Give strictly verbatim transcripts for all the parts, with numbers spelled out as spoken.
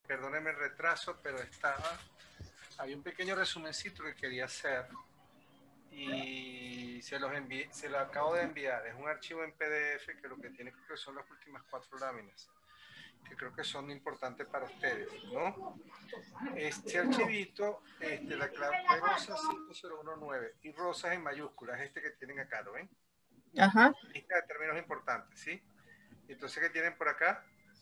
Perdónenme el retraso, pero estaba, había un pequeño resumencito que quería hacer y se los envié, se lo acabo de enviar. Es un archivo en P D F que lo que tiene creo que son las últimas cuatro láminas, que creo que son importantes para ustedes, ¿no? Este archivito, este, la clave Rosa cinco cero uno nueve y Rosas en mayúsculas, este que tienen acá, ¿lo ven? Ajá. Lista de términos importantes, ¿sí? Entonces, ¿qué tienen por acá?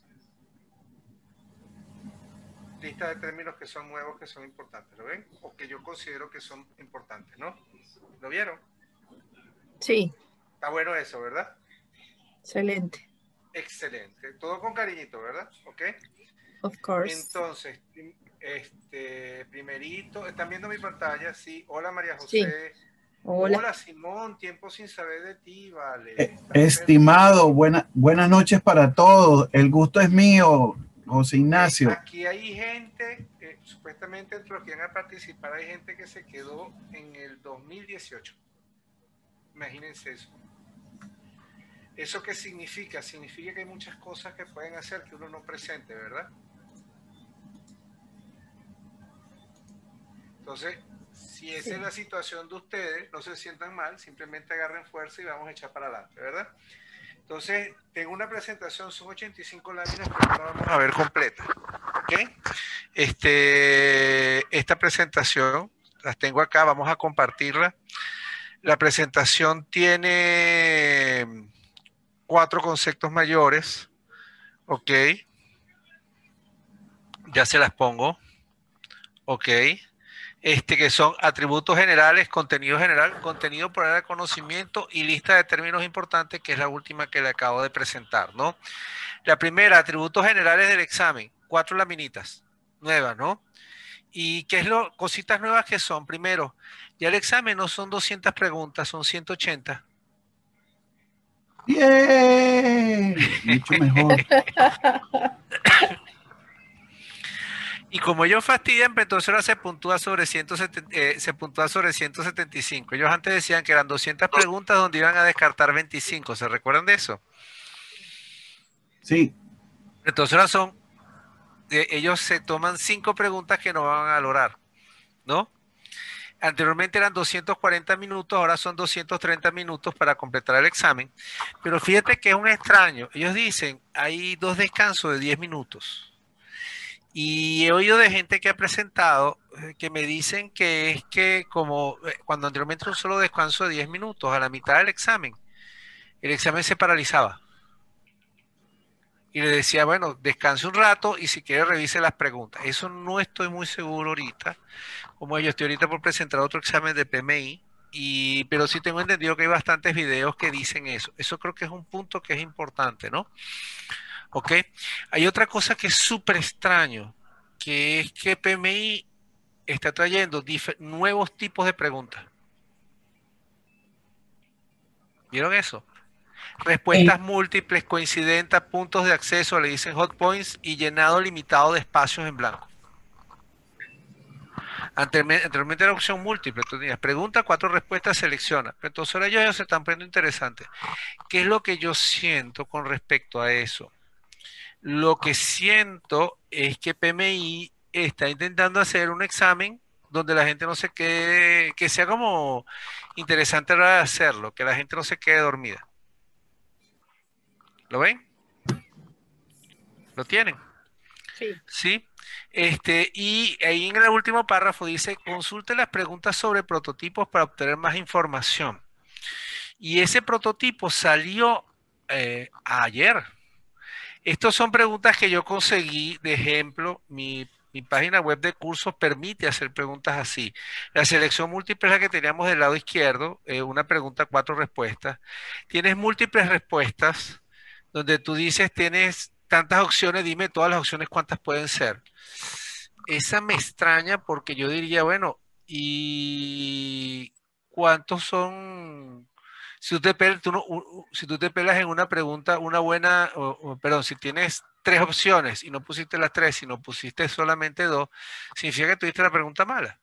Lista de términos que son nuevos, que son importantes, ¿lo ven? O que yo considero que son importantes, ¿no? ¿Lo vieron? Sí. Está bueno eso, ¿verdad? Excelente. Excelente. Todo con cariñito, ¿verdad? ¿Ok? Of course. Entonces, este, primerito, ¿están viendo mi pantalla? Sí. Hola María José. Sí. Hola. Hola Simón, tiempo sin saber de ti, vale. Eh, estimado, buena, buenas noches para todos. El gusto es mío, José Ignacio. Okay. Aquí hay gente, eh, supuestamente entre los que van a participar, hay gente que se quedó en el dos mil dieciocho. Imagínense eso. ¿Eso qué significa? Significa que hay muchas cosas que pueden hacer que uno no presente, ¿verdad? Entonces, si esa sí. es la situación de ustedes, no se sientan mal, simplemente agarren fuerza y vamos a echar para adelante, ¿verdad? Entonces, tengo una presentación, son ochenta y cinco láminas, pero no la vamos a ver completa, ¿ok? Este, esta presentación, las tengo acá, vamos a compartirla. La presentación tiene cuatro conceptos mayores, ¿ok? Ya se las pongo, ¿ok? Este, que son atributos generales, contenido general, contenido por área de conocimiento y lista de términos importantes, que es la última que le acabo de presentar, ¿no? La primera, atributos generales del examen, cuatro laminitas nuevas, ¿no? ¿Y qué es lo, cositas nuevas que son? Primero, ya el examen no son doscientas preguntas, son ciento ochenta. ¡Bien! Mucho mejor. Y como ellos fastidian, pues entonces ahora se puntúa sobre ciento setenta, eh, se puntúa sobre ciento setenta y cinco. Ellos antes decían que eran doscientas preguntas donde iban a descartar veinticinco. ¿Se recuerdan de eso? Sí. Entonces ahora son, eh, ellos se toman cinco preguntas que no van a valorar, ¿no? Anteriormente eran doscientos cuarenta minutos, ahora son doscientos treinta minutos para completar el examen. Pero fíjate que es un extraño. Ellos dicen, hay dos descansos de diez minutos. Y he oído de gente que ha presentado eh, que me dicen que es que como eh, cuando anteriormente un solo descanso de diez minutos a la mitad del examen, el examen se paralizaba. Y le decía, bueno, descanse un rato y si quiere revise las preguntas. Eso no estoy muy seguro ahorita. Como yo estoy ahorita por presentar otro examen de P M I, y, pero sí tengo entendido que hay bastantes videos que dicen eso. Eso creo que es un punto que es importante, ¿no? ¿Ok? Hay otra cosa que es súper extraño, que es que P M I está trayendo nuevos tipos de preguntas. ¿Vieron eso? Respuestas sí. múltiples, coincidentes, puntos de acceso, le dicen hot points y llenado limitado de espacios en blanco. Anteriormente era opción múltiple, tú tenías pregunta, cuatro respuestas, selecciona. Pero entonces ahora ellos se están poniendo interesantes. ¿Qué es lo que yo siento con respecto a eso? Lo que siento es que P M I está intentando hacer un examen donde la gente no se quede, que sea como interesante a la hora de hacerlo, que la gente no se quede dormida. ¿Lo ven? ¿Lo tienen? Sí. Sí. Este, y ahí en el último párrafo dice, consulte las preguntas sobre prototipos para obtener más información. Y ese prototipo salió eh, ayer. Estas son preguntas que yo conseguí, de ejemplo, mi, mi página web de cursos permite hacer preguntas así. La selección múltiple es la que teníamos del lado izquierdo, eh, una pregunta, cuatro respuestas. Tienes múltiples respuestas, donde tú dices, tienes tantas opciones, dime todas las opciones cuántas pueden ser. Esa me extraña porque yo diría, bueno, ¿y cuántos son? Si tú, te pelas, tú no, si tú te pelas en una pregunta, una buena, o, o, perdón, si tienes tres opciones y no pusiste las tres, sino pusiste solamente dos, significa que tuviste la pregunta mala.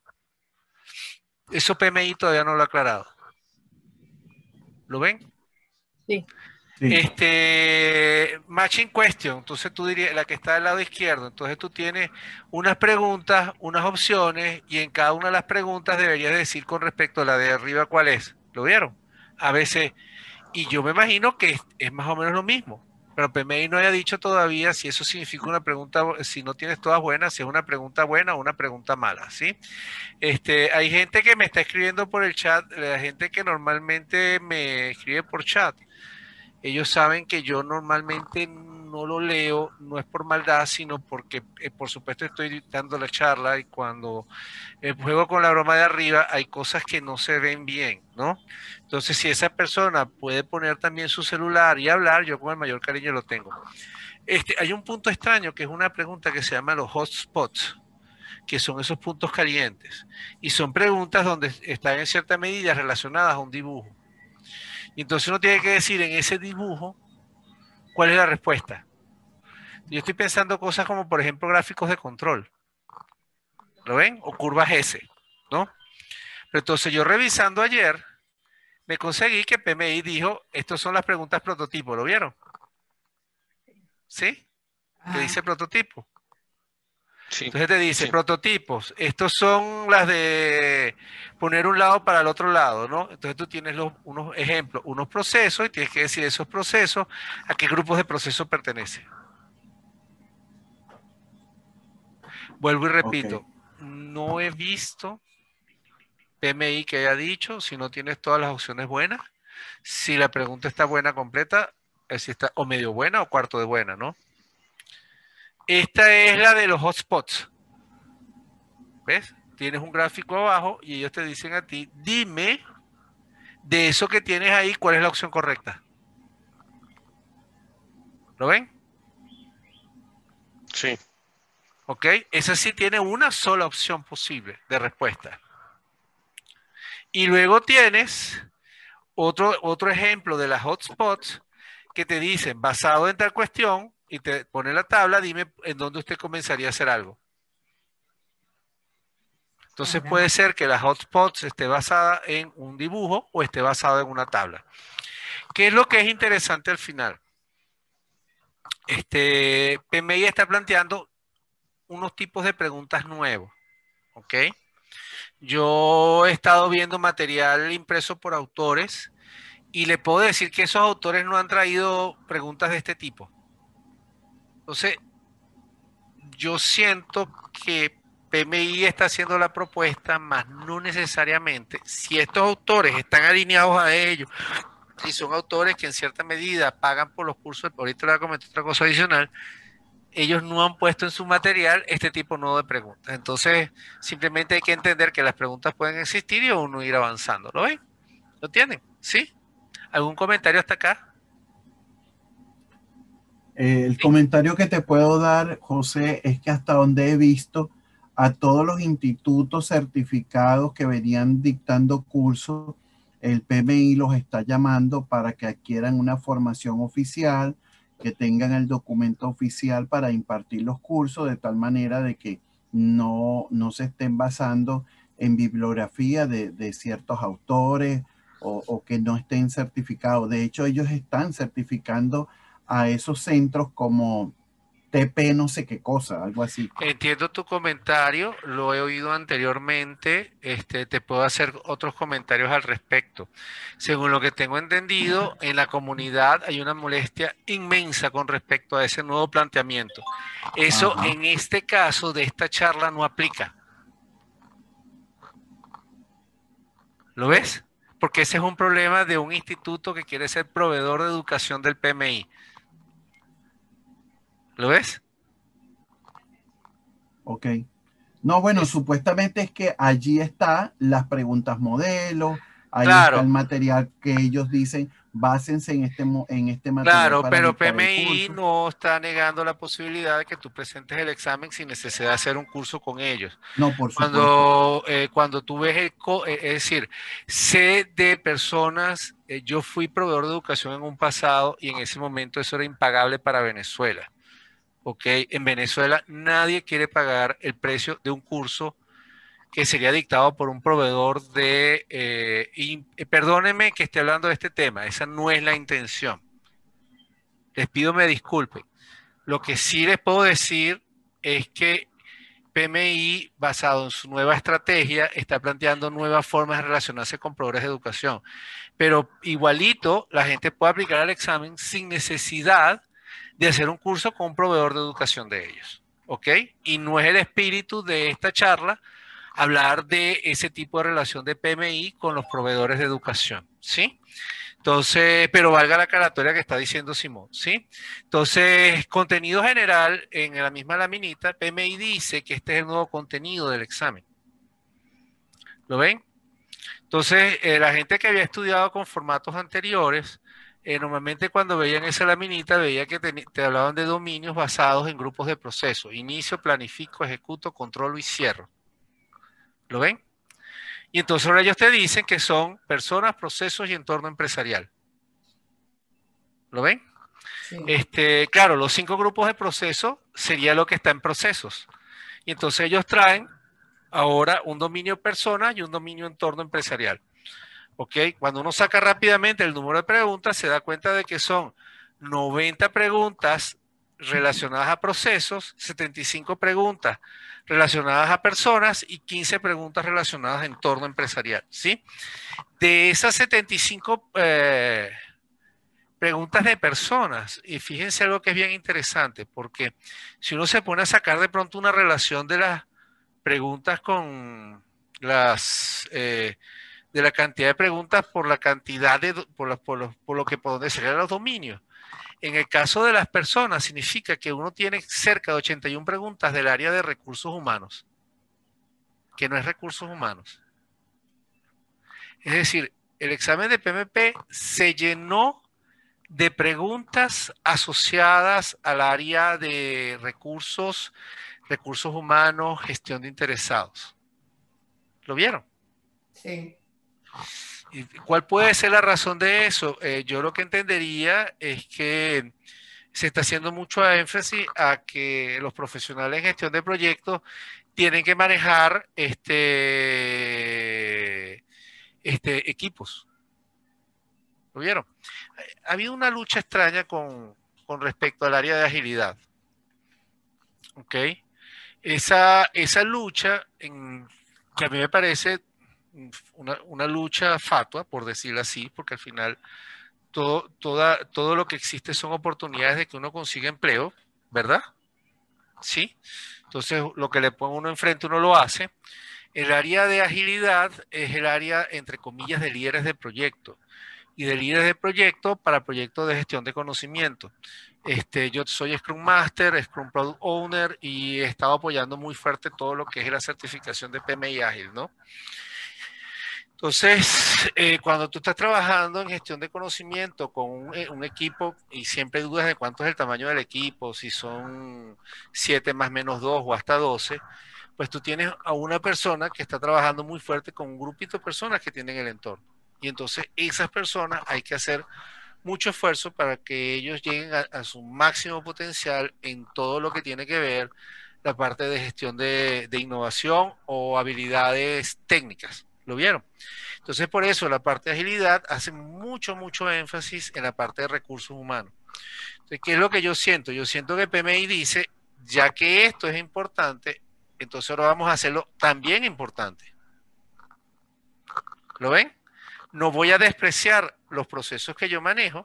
Eso P M I todavía no lo ha aclarado. ¿Lo ven? Sí. Sí. Este, matching question, entonces tú dirías, la que está del lado izquierdo, entonces tú tienes unas preguntas, unas opciones, y en cada una de las preguntas deberías decir con respecto a la de arriba cuál es. ¿Lo vieron? A veces, y yo me imagino que es, es más o menos lo mismo, pero P M I no haya dicho todavía si eso significa una pregunta, si no tienes todas buenas, si es una pregunta buena o una pregunta mala, ¿sí? Este, hay gente que me está escribiendo por el chat, la gente que normalmente me escribe por chat. Ellos saben que yo normalmente no lo leo, no es por maldad, sino porque, eh, por supuesto, estoy dando la charla y cuando eh, juego con la broma de arriba hay cosas que no se ven bien, ¿no? Entonces, si esa persona puede poner también su celular y hablar, yo con el mayor cariño lo tengo. Este, hay un punto extraño que es una pregunta que se llama los hotspots, que son esos puntos calientes. Y son preguntas donde están en cierta medida relacionadas a un dibujo. Y entonces uno tiene que decir en ese dibujo cuál es la respuesta. Yo estoy pensando cosas como, por ejemplo, gráficos de control. ¿Lo ven? O curvas S, ¿no? Pero entonces yo revisando ayer, me conseguí que P M I dijo, estas son las preguntas prototipo, ¿lo vieron? ¿Sí? Que Ah, dice prototipo. Sí, Entonces te dice, sí. prototipos, estos son las de poner un lado para el otro lado, ¿no? Entonces tú tienes los, unos ejemplos, unos procesos, y tienes que decir esos procesos, a qué grupos de procesos pertenecen. Vuelvo y repito, Ok. no he visto P M I que haya dicho si no tienes todas las opciones buenas, si la pregunta está buena completa, eh, si está o medio buena o cuarto de buena, ¿no? Esta es la de los hotspots. ¿Ves? Tienes un gráfico abajo y ellos te dicen a ti, dime de eso que tienes ahí, ¿cuál es la opción correcta? ¿Lo ven? Sí. ¿Ok? Esa sí tiene una sola opción posible de respuesta. Y luego tienes otro, otro ejemplo de las hotspots que te dicen, basado en tal cuestión, y te pone la tabla, dime en dónde usted comenzaría a hacer algo. Entonces caramba. puede ser que la hotspots esté basada en un dibujo o esté basada en una tabla. ¿Qué es lo que es interesante al final? Este, P M I está planteando unos tipos de preguntas nuevos, ¿ok? Yo he estado viendo material impreso por autores y le puedo decir que esos autores no han traído preguntas de este tipo. Entonces, yo siento que P M I está haciendo la propuesta, más no necesariamente. Si estos autores están alineados a ellos y son autores que en cierta medida pagan por los cursos, ahorita le voy a comentar otra cosa adicional, ellos no han puesto en su material este tipo nuevo de preguntas. Entonces, simplemente hay que entender que las preguntas pueden existir y uno ir avanzando. ¿Lo ven? ¿Lo tienen? ¿Sí? ¿Algún comentario hasta acá? Eh, el ¿Sí? comentario que te puedo dar, José, es que hasta donde he visto a todos los institutos certificados que venían dictando cursos, el P M I los está llamando para que adquieran una formación oficial, que tengan el documento oficial para impartir los cursos, de tal manera de que no, no se estén basando en bibliografía de, de ciertos autores o, o que no estén certificados. De hecho, ellos están certificando a esos centros como T P no sé qué cosa, algo así. Entiendo tu comentario, lo he oído anteriormente, este, te puedo hacer otros comentarios al respecto. Según lo que tengo entendido, en la comunidad hay una molestia inmensa con respecto a ese nuevo planteamiento. Eso Ajá. en este caso de esta charla no aplica. ¿Lo ves? Porque ese es un problema de un instituto que quiere ser proveedor de educación del P M I. ¿Lo ves? Ok. No, bueno, Es, supuestamente es que allí está las preguntas modelo, ahí está el claro, material que ellos dicen, básense en este, mo- en este material claro, para pero dictar el P M I curso. no está negando la posibilidad de que tú presentes el examen sin necesidad de hacer un curso con ellos. No, por supuesto. Cuando, eh, cuando tú ves el, co- eh, es decir, sé de personas, eh, yo fui proveedor de educación en un pasado y en ese momento eso era impagable para Venezuela. ¿Ok? En Venezuela nadie quiere pagar el precio de un curso que sería dictado por un proveedor de... eh, y, eh, perdónenme que esté hablando de este tema, esa no es la intención. Les pido me disculpen. Lo que sí les puedo decir es que P M I, basado en su nueva estrategia, está planteando nuevas formas de relacionarse con proveedores de educación. Pero igualito, la gente puede aplicar al examen sin necesidad de hacer un curso con un proveedor de educación de ellos. ¿Ok? Y no es el espíritu de esta charla hablar de ese tipo de relación de P M I con los proveedores de educación. ¿Sí? Entonces, pero valga la aclaratoria que está diciendo Simón, ¿sí? Entonces, contenido general, en la misma laminita, P M I dice que este es el nuevo contenido del examen. ¿Lo ven? Entonces, eh, la gente que había estudiado con formatos anteriores, eh, normalmente cuando veían esa laminita, veía que te, te hablaban de dominios basados en grupos de procesos. Inicio, planifico, ejecuto, controlo y cierro. ¿Lo ven? Y entonces ahora ellos te dicen que son personas, procesos y entorno empresarial. ¿Lo ven? Sí. Este, claro, los cinco grupos de procesos sería lo que está en procesos. Y entonces ellos traen ahora un dominio persona y un dominio entorno empresarial. ¿Ok? Cuando uno saca rápidamente el número de preguntas, se da cuenta de que son noventa preguntas relacionadas a procesos, setenta y cinco preguntas relacionadas a personas y quince preguntas relacionadas a entorno empresarial, ¿sí? De esas setenta y cinco eh, preguntas de personas, y fíjense algo que es bien interesante, porque si uno se pone a sacar de pronto una relación de las preguntas con las... Eh, de la cantidad de preguntas por la cantidad de, por, la, por, los, por lo que por donde serían los dominios. En el caso de las personas, significa que uno tiene cerca de ochenta y una preguntas del área de recursos humanos, que no es recursos humanos. Es decir, el examen de P M P se llenó de preguntas asociadas al área de recursos, recursos humanos, gestión de interesados. ¿Lo vieron? Sí. ¿Y cuál puede ser la razón de eso? Eh, yo lo que entendería es que se está haciendo mucho énfasis a que los profesionales en gestión de proyectos tienen que manejar este, este, equipos. ¿Lo vieron? Ha habido una lucha extraña con, con respecto al área de agilidad. ¿Ok? Esa, esa lucha, en, que a mí me parece una, una lucha fatua, por decirlo así, porque al final todo, toda, todo lo que existe son oportunidades de que uno consiga empleo, ¿verdad? Sí. Entonces, lo que le pone uno enfrente, uno lo hace. El área de agilidad es el área, entre comillas, de líderes de proyecto. Y de líderes de proyecto para proyectos de gestión de conocimiento. Este, yo soy Scrum Master, Scrum Product Owner y he estado apoyando muy fuerte todo lo que es la certificación de P M I Ágil, ¿no? Entonces, eh, cuando tú estás trabajando en gestión de conocimiento con un, un equipo y siempre dudas de cuánto es el tamaño del equipo, si son siete más menos dos o hasta doce, pues tú tienes a una persona que está trabajando muy fuerte con un grupito de personas que tienen el entorno. Y entonces esas personas hay que hacer mucho esfuerzo para que ellos lleguen a, a su máximo potencial en todo lo que tiene que ver la parte de gestión de, de innovación o habilidades técnicas. ¿Lo vieron? Entonces, por eso la parte de agilidad hace mucho, mucho énfasis en la parte de recursos humanos. Entonces, ¿qué es lo que yo siento? Yo siento que P M I dice, ya que esto es importante, entonces ahora vamos a hacerlo también importante. ¿Lo ven? No voy a despreciar los procesos que yo manejo,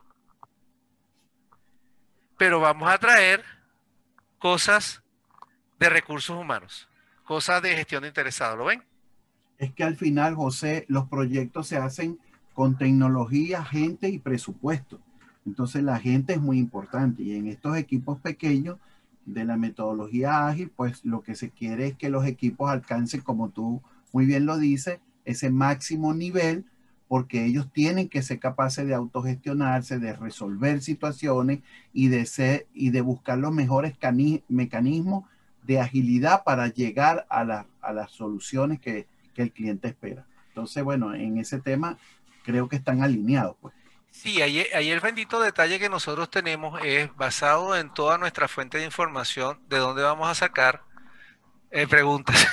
pero vamos a traer cosas de recursos humanos, cosas de gestión de interesados. ¿Lo ven? Es que al final, José, los proyectos se hacen con tecnología, gente y presupuesto. Entonces la gente es muy importante y en estos equipos pequeños de la metodología ágil, pues lo que se quiere es que los equipos alcancen, como tú muy bien lo dices, ese máximo nivel, porque ellos tienen que ser capaces de autogestionarse, de resolver situaciones y de, ser, y de buscar los mejores mecanismos de agilidad para llegar a, la, a las soluciones que, que el cliente espera. Entonces, bueno, en ese tema creo que están alineados, pues. Sí, ahí, ahí el bendito detalle que nosotros tenemos es basado en toda nuestra fuente de información, de dónde vamos a sacar eh, preguntas.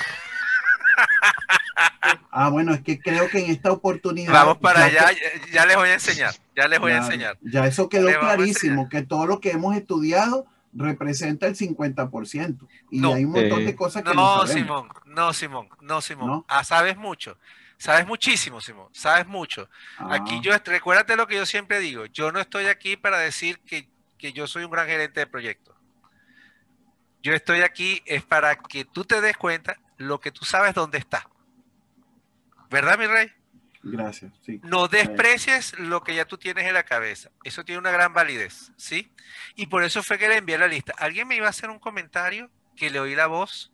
Ah, bueno, es que creo que en esta oportunidad... Vamos para ya allá, que, ya les voy a enseñar. Ya les voy a Claro, enseñar. ya eso Les quedó vamos a clarísimo, enseñar. que todo lo que hemos estudiado representa el cincuenta por ciento y No, hay un montón de Sí. cosas que no no, sabemos, Simón, no, Simón, no, Simón. ¿no? Ah, sabes mucho. Sabes muchísimo, Simón. Sabes mucho. Aquí Ah, yo, est- recuérdate lo que yo siempre digo. Yo no estoy aquí para decir que, que yo soy un gran gerente de proyectos. Yo estoy aquí es para que tú te des cuenta lo que tú sabes dónde está. ¿Verdad, mi rey? gracias, sí. No Eh, desprecies lo que ya tú tienes en la cabeza. Eso tiene una gran validez, ¿sí? Y por eso fue que le envié la lista. ¿Alguien me iba a hacer un comentario que le oí la voz?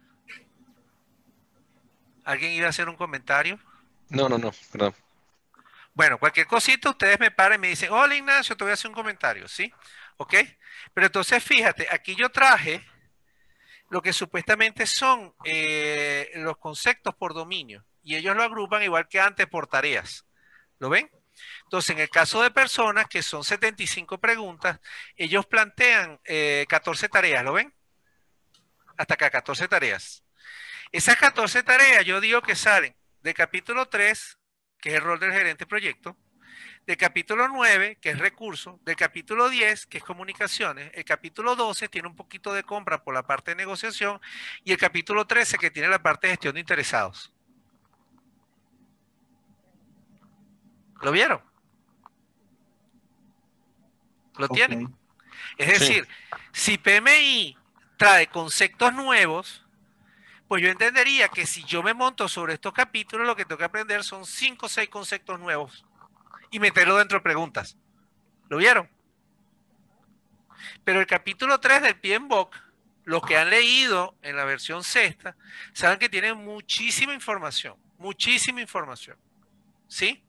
¿Alguien iba a hacer un comentario? No, no, no, perdón. Bueno, cualquier cosita, ustedes me paran y me dicen, hola Ignacio, te voy a hacer un comentario, ¿sí? ¿Ok? Pero entonces fíjate, aquí yo traje lo que supuestamente son eh, los conceptos por dominio y ellos lo agrupan igual que antes por tareas. ¿Lo ven? Entonces, en el caso de personas que son setenta y cinco preguntas, ellos plantean eh, catorce tareas, ¿lo ven? Hasta acá, catorce tareas. Esas catorce tareas yo digo que salen de capítulo tres, que es el rol del gerente de proyecto, del capítulo nueve, que es recursos, del capítulo diez, que es comunicaciones, el capítulo doce tiene un poquito de compra por la parte de negociación y el capítulo trece que tiene la parte de gestión de interesados. ¿Lo vieron? ¿Lo ok, tienen? Es Sí. decir, si P M I trae conceptos nuevos, pues yo entendería que si yo me monto sobre estos capítulos, lo que tengo que aprender son cinco o seis conceptos nuevos y meterlo dentro de preguntas. ¿Lo vieron? Pero el capítulo tres del P M B O K, los que han leído en la versión sexta, saben que tienen muchísima información, muchísima información. ¿Sí?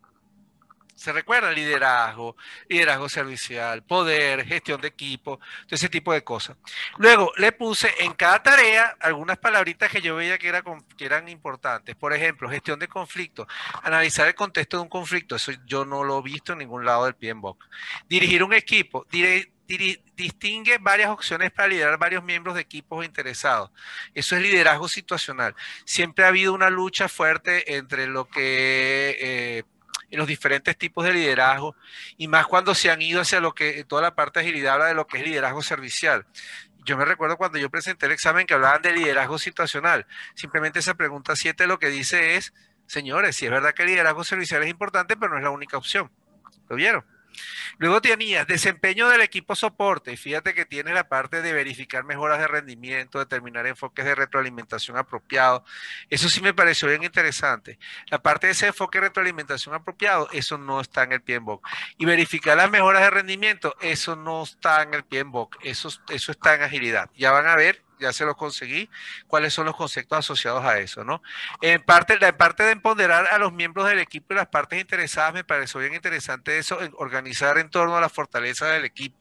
¿Se recuerdan? Liderazgo, liderazgo servicial, poder, gestión de equipo, todo ese tipo de cosas. Luego le puse en cada tarea algunas palabritas que yo veía que, era, que eran importantes. Por ejemplo, gestión de conflicto, analizar el contexto de un conflicto. Eso yo no lo he visto en ningún lado del P M B O K. Dirigir un equipo, dire, dire, distingue varias opciones para liderar varios miembros de equipos interesados. Eso es liderazgo situacional. Siempre ha habido una lucha fuerte entre lo que... Eh, en los diferentes tipos de liderazgo y más cuando se han ido hacia lo que toda la parte de agilidad habla de lo que es liderazgo servicial. Yo me recuerdo cuando yo presenté el examen que hablaban de liderazgo situacional. Simplemente esa pregunta siete lo que dice es, señores, si es verdad que el liderazgo servicial es importante, pero no es la única opción. ¿Lo vieron? Luego tenías desempeño del equipo soporte, y fíjate que tiene la parte de verificar mejoras de rendimiento, determinar enfoques de retroalimentación apropiados. Eso sí me pareció bien interesante. La parte de ese enfoque de retroalimentación apropiado, eso no está en el P M B O K. Y verificar las mejoras de rendimiento, eso no está en el P M B O K. Eso, eso está en agilidad. Ya van a ver, ya se los conseguí, cuáles son los conceptos asociados a eso, ¿no? En parte, la parte de empoderar a los miembros del equipo y las partes interesadas, me pareció bien interesante eso, en organizar en torno a la fortaleza del equipo.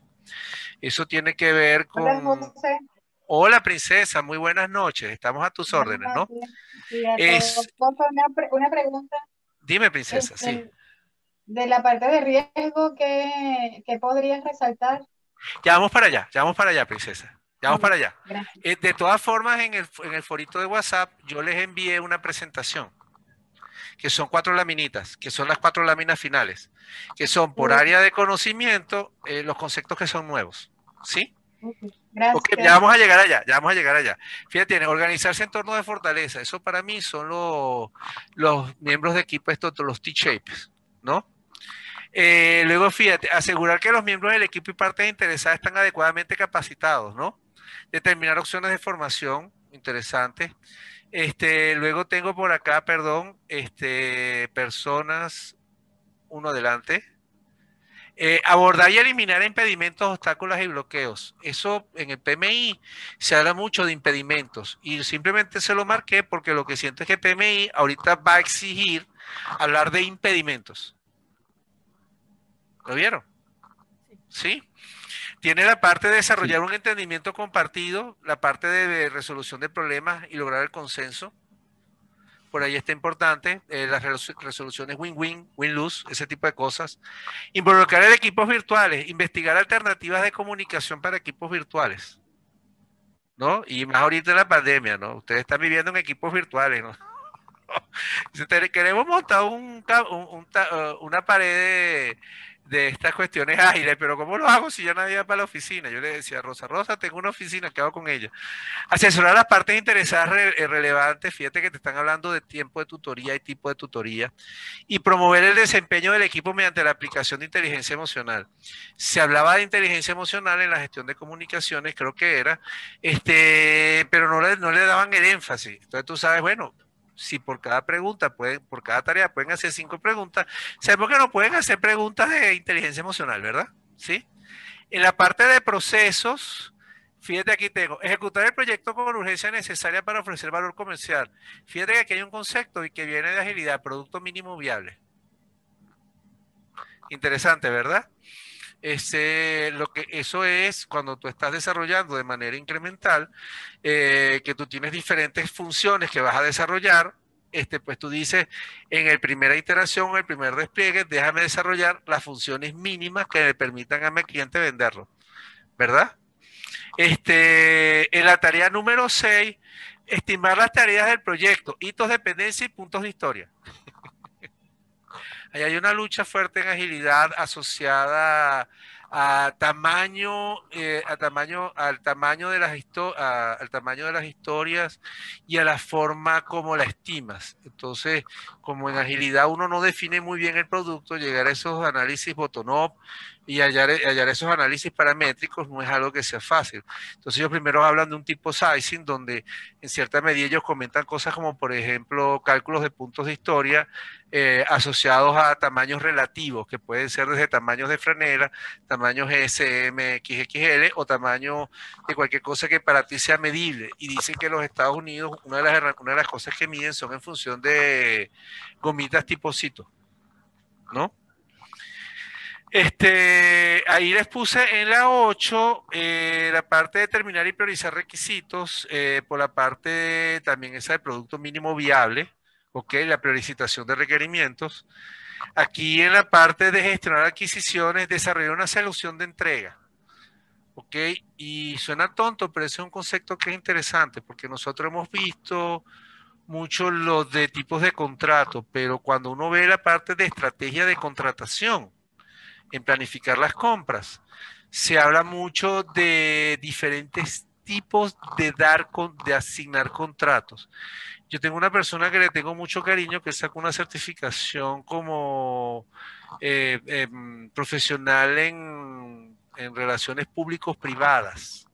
Eso tiene que ver con... Hola, José. Hola, princesa, muy buenas noches, estamos a tus órdenes, ¿no? Y a Es... todos, una, pre- una pregunta. Dime, princesa, Este, sí. de la parte de riesgo, ¿qué, qué podrías resaltar? Ya vamos para allá, ya vamos para allá, princesa. Ya vamos Ok, para allá. gracias. Eh, de todas formas, en el, en el forito de WhatsApp, yo les envié una presentación, que son cuatro laminitas, que son las cuatro láminas finales, que son por Ok, área de conocimiento eh, los conceptos que son nuevos. ¿Sí? ok, Ok, ya gracias. vamos a llegar allá, ya vamos a llegar allá. Fíjate, organizarse en torno de fortaleza, eso para mí son los, los miembros de equipo, estos, los T-shapes, ¿no? Eh, luego, fíjate, asegurar que los miembros del equipo y partes interesadas están adecuadamente capacitados, ¿no? Determinar opciones de formación, interesante. Este, luego tengo por acá, perdón, este, personas, uno adelante. Eh, abordar y eliminar impedimentos, obstáculos y bloqueos. Eso en el P M I se habla mucho de impedimentos y simplemente se lo marqué porque lo que siento es que P M I ahorita va a exigir hablar de impedimentos. ¿Lo vieron? Sí. Tiene la parte de desarrollar sí. un entendimiento compartido, la parte de resolución de problemas y lograr el consenso. Por ahí está importante, eh, las resoluciones win-win, win-lose, ese tipo de cosas. Involucrar en equipos virtuales, investigar alternativas de comunicación para equipos virtuales, ¿no? Y más ahorita en la pandemia, ¿no? Ustedes están viviendo en equipos virtuales, ¿no? Si queremos montar un, un, un, una pared de estas cuestiones ágiles, pero ¿cómo lo hago si ya nadie va para la oficina? Yo le decía a Rosa, Rosa, tengo una oficina, ¿qué hago con ella? Asesorar las partes interesadas re eh, relevantes, fíjate que te están hablando de tiempo de tutoría y tipo de tutoría, y promover el desempeño del equipo mediante la aplicación de inteligencia emocional. Se hablaba de inteligencia emocional en la gestión de comunicaciones, creo que era, este, pero no le, no le daban el énfasis. Entonces tú sabes, bueno, si por cada pregunta, pueden, por cada tarea pueden hacer cinco preguntas, sabemos que no pueden hacer preguntas de inteligencia emocional, ¿verdad? ¿Sí? En la parte de procesos, fíjate aquí tengo, ejecutar el proyecto con la urgencia necesaria para ofrecer valor comercial. Fíjate que aquí hay un concepto y que viene de agilidad, producto mínimo viable. Interesante, ¿verdad? Ese, lo que, eso es cuando tú estás desarrollando de manera incremental, eh, que tú tienes diferentes funciones que vas a desarrollar, este, pues tú dices, en el primera iteración, en el primer despliegue, déjame desarrollar las funciones mínimas que le permitan a mi cliente venderlo, ¿verdad? Este, en la tarea número seis, estimar las tareas del proyecto, hitos, dependencia y puntos de historia. Ahí hay una lucha fuerte en agilidad asociada a, a tamaño, eh, a tamaño, al tamaño de las histo- a- al tamaño de las historias y a la forma como la estimas. Entonces, como en agilidad uno no define muy bien el producto, llegar a esos análisis bottom-up y hallar, hallar esos análisis paramétricos no es algo que sea fácil. Entonces ellos primero hablan de un tipo sizing donde en cierta medida ellos comentan cosas como por ejemplo cálculos de puntos de historia eh, asociados a tamaños relativos, que pueden ser desde tamaños de franela, tamaños S M X X L o tamaño de cualquier cosa que para ti sea medible. Y dicen que los Estados Unidos, una de las, una de las cosas que miden son en función de gomitas tipo cito, ¿no? Este, ahí les puse en la ocho eh, la parte de determinar y priorizar requisitos, eh, por la parte también esa de producto mínimo viable, ok, la priorización de requerimientos. Aquí en la parte de gestionar adquisiciones, desarrollar una solución de entrega, ok, y suena tonto, pero ese es un concepto que es interesante, porque nosotros hemos visto mucho los de tipos de contrato, pero cuando uno ve la parte de estrategia de contratación, en planificar las compras. Se habla mucho de diferentes tipos de dar con, de asignar contratos. Yo tengo una persona que le tengo mucho cariño que sacó una certificación como eh, eh, profesional en, en relaciones públicos privadas.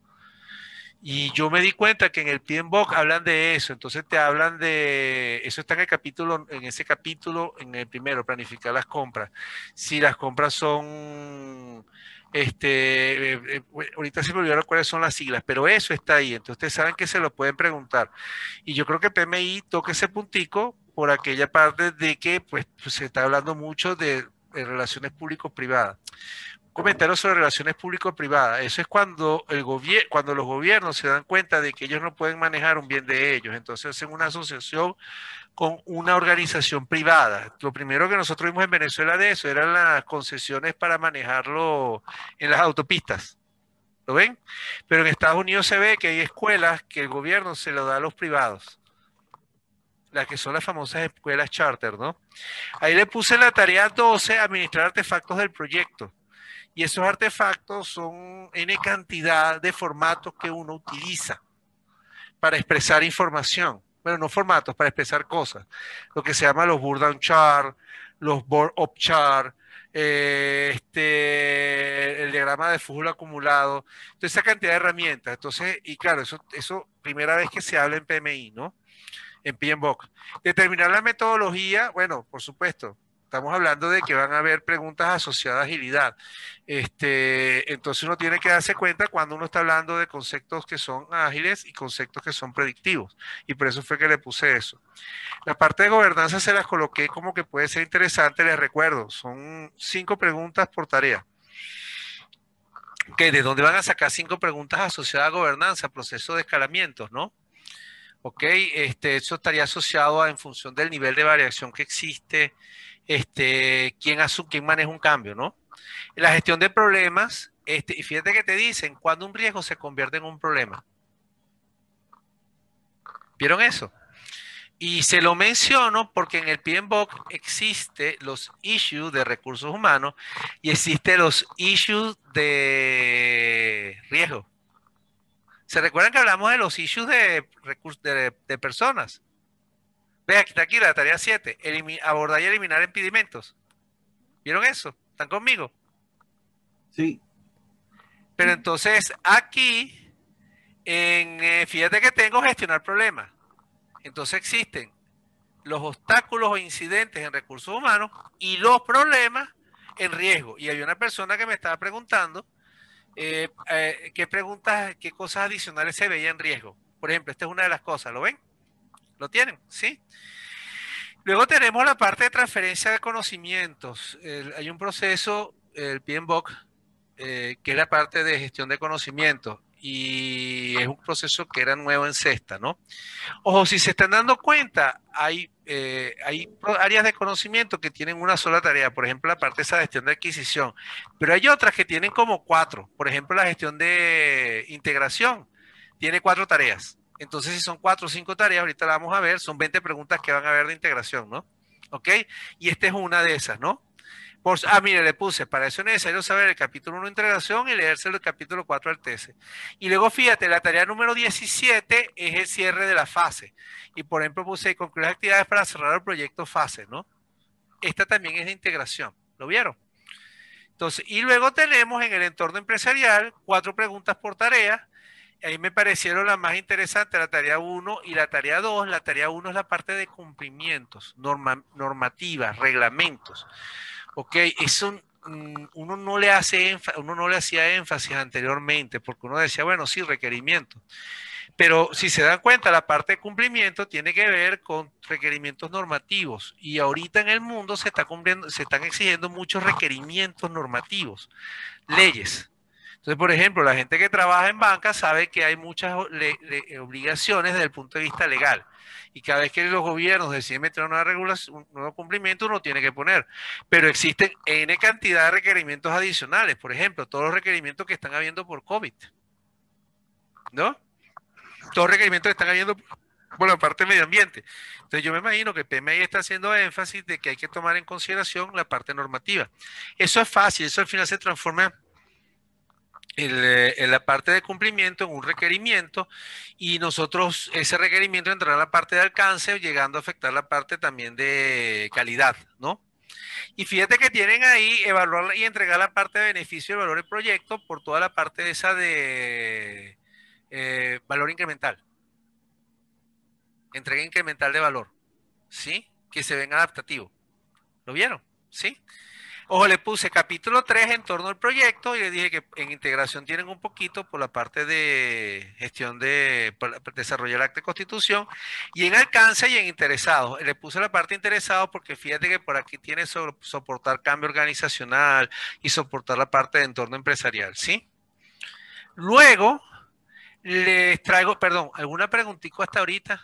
Y yo me di cuenta que en el P M B O K hablan de eso, entonces te hablan de, eso está en el capítulo, en ese capítulo, en el primero, planificar las compras. Si las compras son, este, eh, eh, ahorita se me olvidaron cuáles son las siglas, pero eso está ahí, entonces ustedes saben que se lo pueden preguntar. Y yo creo que P M I toca ese puntico por aquella parte de que, pues, pues se está hablando mucho de, de relaciones público-privadas. Comentario sobre relaciones público-privadas. Eso es cuando, el gobier cuando los gobiernos se dan cuenta de que ellos no pueden manejar un bien de ellos. Entonces hacen una asociación con una organización privada. Lo primero que nosotros vimos en Venezuela de eso eran las concesiones para manejarlo en las autopistas. ¿Lo ven? Pero en Estados Unidos se ve que hay escuelas que el gobierno se lo da a los privados. Las que son las famosas escuelas charter, ¿no? Ahí le puse la tarea doce, administrar artefactos del proyecto. Y esos artefactos son N cantidad de formatos que uno utiliza para expresar información. Bueno, no formatos, para expresar cosas. Lo que se llama los burn-down chart, los board-up chart, eh, este, el diagrama de flujo acumulado. Entonces, esa cantidad de herramientas. Entonces, y claro, eso, eso primera vez que se habla en P M I, ¿no? En P M B O K. Determinar la metodología, bueno, por supuesto. Estamos hablando de que van a haber preguntas asociadas a agilidad. Este, entonces uno tiene que darse cuenta cuando uno está hablando de conceptos que son ágiles y conceptos que son predictivos. Y por eso fue que le puse eso. La parte de gobernanza se las coloqué como que puede ser interesante, les recuerdo. Son cinco preguntas por tarea. ¿Que ¿De dónde van a sacar cinco preguntas asociadas a gobernanza? Proceso de escalamientos, ¿no? Ok, este, eso estaría asociado a, en función del nivel de variación que existe, este, quién, asume, quién maneja un cambio, ¿no? La gestión de problemas, este, y fíjate que te dicen cuando un riesgo se convierte en un problema. ¿Vieron eso? Y se lo menciono porque en el P M B O K existe los issues de recursos humanos y existe los issues de riesgo. ¿Se recuerdan que hablamos de los issues de, de, de personas? Ve, aquí está aquí la tarea siete, abordar y eliminar impedimentos. ¿Vieron eso? ¿Están conmigo? Sí. Pero entonces aquí, en, eh, fíjate que tengo gestionar problemas. Entonces existen los obstáculos o incidentes en recursos humanos y los problemas en riesgo. Y hay una persona que me estaba preguntando eh, eh, qué preguntas, qué cosas adicionales se veía en riesgo. Por ejemplo, esta es una de las cosas, ¿lo ven? ¿Lo tienen? ¿Sí? Luego tenemos la parte de transferencia de conocimientos. El, hay un proceso, el P M B O K, eh, que es la parte de gestión de conocimientos. Y es un proceso que era nuevo en CESTA, ¿no? Ojo, si se están dando cuenta, hay, eh, hay áreas de conocimiento que tienen una sola tarea, por ejemplo, la parte de esa gestión de adquisición, pero hay otras que tienen como cuatro, por ejemplo, la gestión de integración tiene cuatro tareas. Entonces, si son cuatro o cinco tareas, ahorita la vamos a ver, son veinte preguntas que van a ver de integración, ¿no? ¿Ok? Y esta es una de esas, ¿no? Por, ah, mire, le puse, para eso es necesario saber el capítulo uno de integración y leerse el capítulo cuatro del T S. Y luego fíjate, la tarea número diecisiete es el cierre de la fase. Y por ejemplo puse concluir actividades para cerrar el proyecto fase, ¿no? Esta también es de integración, ¿lo vieron? Entonces, y luego tenemos en el entorno empresarial cuatro preguntas por tarea. Ahí me parecieron las más interesantes, la tarea uno y la tarea dos. La tarea uno es la parte de cumplimientos, norma, normativas, reglamentos. Ok, eso uno no le hace uno no le hacía énfasis anteriormente porque uno decía, bueno, sí, requerimientos. Pero si se dan cuenta, la parte de cumplimiento tiene que ver con requerimientos normativos y ahorita en el mundo se, está cumpliendo, se están exigiendo muchos requerimientos normativos, leyes. Entonces, por ejemplo, la gente que trabaja en banca sabe que hay muchas le, le, obligaciones desde el punto de vista legal. Y cada vez que los gobiernos deciden meter una regulación, un nuevo cumplimiento, uno tiene que poner. Pero existen N cantidad de requerimientos adicionales. Por ejemplo, todos los requerimientos que están habiendo por COVID. ¿No? Todos los requerimientos que están habiendo por la parte de medio ambiente. Entonces yo me imagino que P M I está haciendo énfasis de que hay que tomar en consideración la parte normativa. Eso es fácil, eso al final se transforma en, en la parte de cumplimiento en un requerimiento y nosotros ese requerimiento entrará en la parte de alcance llegando a afectar la parte también de calidad, ¿no? Y fíjate que tienen ahí evaluar y entregar la parte de beneficio y valor del proyecto por toda la parte esa de eh, valor incremental. Entrega incremental de valor, ¿sí? Que se ven adaptativos. ¿Lo vieron? ¿Sí? Ojo, le puse capítulo tres en torno al proyecto y le dije que en integración tienen un poquito por la parte de gestión de desarrollar el acta de constitución y en alcance y en interesados. Le puse la parte interesados porque fíjate que por aquí tiene so, soportar cambio organizacional y soportar la parte de entorno empresarial, ¿sí? Luego les traigo, perdón, ¿alguna preguntita hasta ahorita?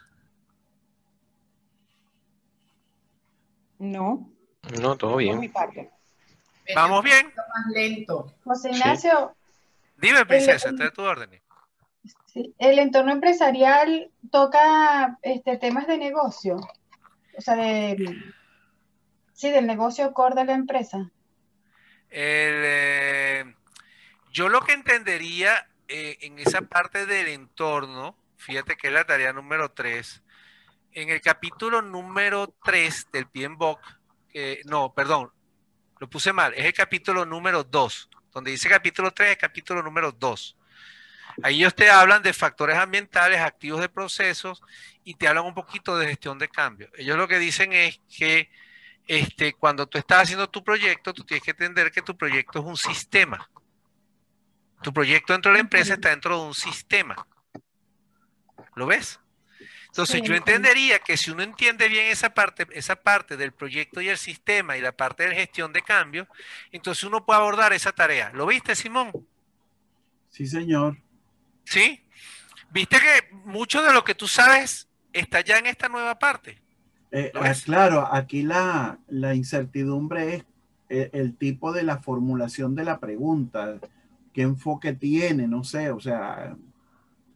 No. No, todo bien. Por mi parte. ¿Vamos bien? Más lento. José Ignacio. Sí. Dime, princesa, estoy de tu orden. Sí, el entorno empresarial toca este, temas de negocio, o sea, de, sí, del negocio core de la empresa. El, eh, yo lo que entendería eh, en esa parte del entorno, fíjate que es la tarea número tres, en el capítulo número tres del P M B O K, eh, no, perdón, lo puse mal, es el capítulo número dos, donde dice capítulo tres, es el capítulo número dos. Ahí ellos te hablan de factores ambientales, activos de procesos y te hablan un poquito de gestión de cambio. Ellos lo que dicen es que este, cuando tú estás haciendo tu proyecto, tú tienes que entender que tu proyecto es un sistema. Tu proyecto dentro de la empresa está dentro de un sistema. ¿Lo ves? Entonces Sí, yo entendería que si uno entiende bien esa parte, esa parte del proyecto y el sistema y la parte de gestión de cambio, entonces uno puede abordar esa tarea. ¿Lo viste, Simón? Sí, señor. ¿Sí? ¿Viste que mucho de lo que tú sabes está ya en esta nueva parte? Eh, ah, claro, aquí la, la incertidumbre es el, el tipo de la formulación de la pregunta, qué enfoque tiene, no sé, o sea,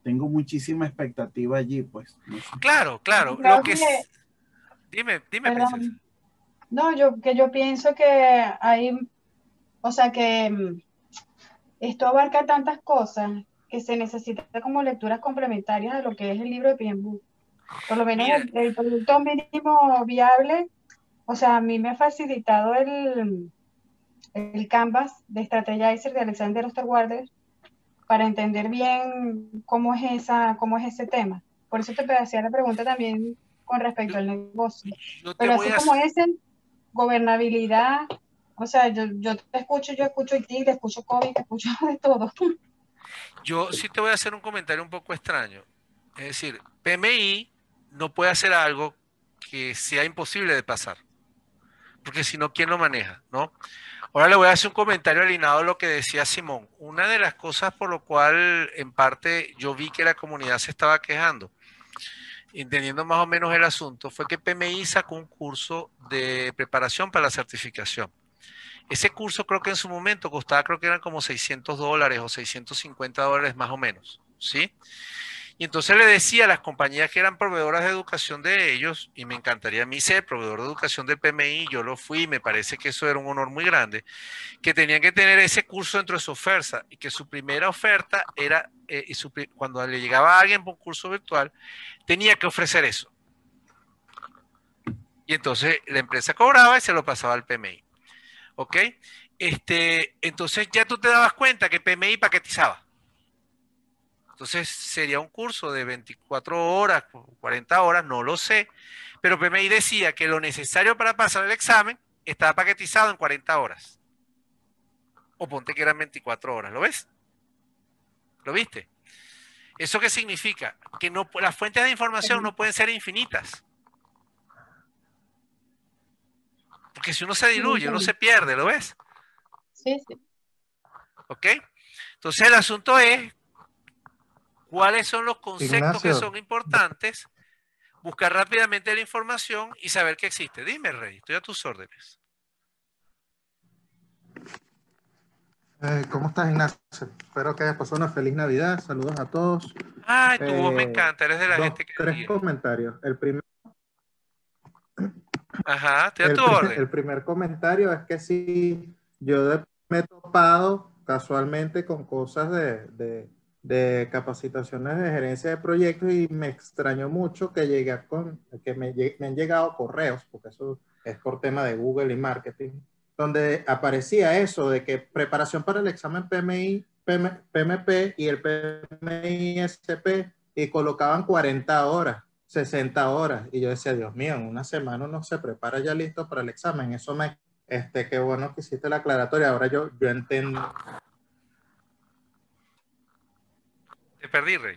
tengo muchísima expectativa allí, pues. No sé. Claro, claro. Creo Lo que que, es... Dime, dime, princesa. perdón, no, yo que yo pienso que hay, o sea, que mm, esto abarca tantas cosas que se necesita como lecturas complementarias a lo que es el libro de P M B O K. Por lo menos Mira, el, el producto mínimo viable, o sea, a mí me ha facilitado el, el Canvas de Strategizer de Alexander Osterwalder para entender bien cómo es esa, cómo es ese tema. Por eso te hacía la pregunta también con respecto yo, al negocio. yo te Pero voy así a... como ese, gobernabilidad, o sea, yo, yo te escucho, yo escucho I T, te escucho COVID, te escucho de todo. Yo sí te voy a hacer un comentario un poco extraño. Es decir, P M I no puede hacer algo que sea imposible de pasar. Porque si no, ¿quién lo maneja? ¿No? Ahora le voy a hacer un comentario alineado a lo que decía Simón. Una de las cosas por lo cual, en parte, yo vi que la comunidad se estaba quejando, entendiendo más o menos el asunto, fue que P M I sacó un curso de preparación para la certificación. Ese curso creo que en su momento costaba, creo que eran como seiscientos dólares o seiscientos cincuenta dólares más o menos, ¿sí? Y entonces le decía a las compañías que eran proveedoras de educación de ellos, y me encantaría a mí ser proveedor de educación del P M I, yo lo fui, me parece que eso era un honor muy grande, que tenían que tener ese curso dentro de su oferta y que su primera oferta era, eh, y su, cuando le llegaba a alguien por un curso virtual, tenía que ofrecer eso. Y entonces la empresa cobraba y se lo pasaba al P M I. ¿Ok? Este, entonces ya tú te dabas cuenta que P M I paquetizaba. Entonces sería un curso de veinticuatro horas, cuarenta horas, no lo sé, pero P M I decía que lo necesario para pasar el examen estaba paquetizado en cuarenta horas. O ponte que eran veinticuatro horas, ¿lo ves? ¿Lo viste? ¿Eso qué significa? Que no, las fuentes de información no pueden ser infinitas. Porque si uno se diluye, uno se pierde, ¿lo ves? Sí, sí. ¿Ok? Entonces el asunto es cuáles son los conceptos que Ignacio, son importantes, buscar rápidamente la información y saber que existe. Dime, Rey, estoy a tus órdenes. eh, ¿cómo estás, Ignacio? Espero que hayas pasado una feliz Navidad. Saludos a todos. Ay, tu voz me Eh, encanta, eres de la dos, gente que tres ríe. comentarios. El primer, Ajá, estoy a el, tu pri- orden. el primer comentario es que sí, yo de- me he topado casualmente con cosas de, de, de capacitaciones de gerencia de proyectos y me extrañó mucho que llegué a con, que me, lle- me han llegado correos, porque eso es por tema de Google y marketing, donde aparecía eso de que preparación para el examen P M I, P M P M P y el P M I S P y colocaban cuarenta horas, sesenta horas. Y yo decía, Dios mío, en una semana uno se prepara ya listo para el examen. Eso me, este, qué bueno que hiciste la aclaratoria. Ahora yo, yo entiendo. Te perdí, Rey.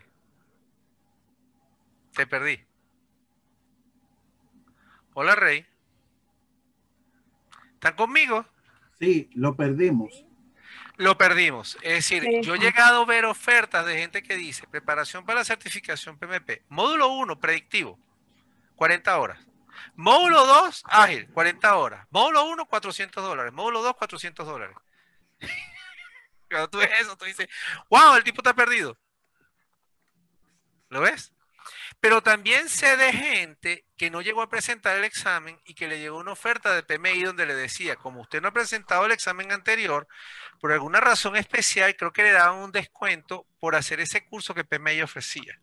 Te perdí. Hola, Rey. ¿Están conmigo? Sí, lo perdimos. Lo perdimos. Es decir, Sí, yo he sí. llegado a ver ofertas de gente que dice preparación para la certificación P M P. Módulo uno, predictivo, cuarenta horas. Módulo dos, ágil, cuarenta horas. Módulo uno, cuatrocientos dólares. Módulo dos, cuatrocientos dólares. Cuando tú ves eso, tú dices, wow, el tipo está perdido. ¿Lo ves? Pero también sé de gente que no llegó a presentar el examen y que le llegó una oferta de P M I donde le decía, como usted no ha presentado el examen anterior, por alguna razón especial, creo que le daban un descuento por hacer ese curso que P M I ofrecía.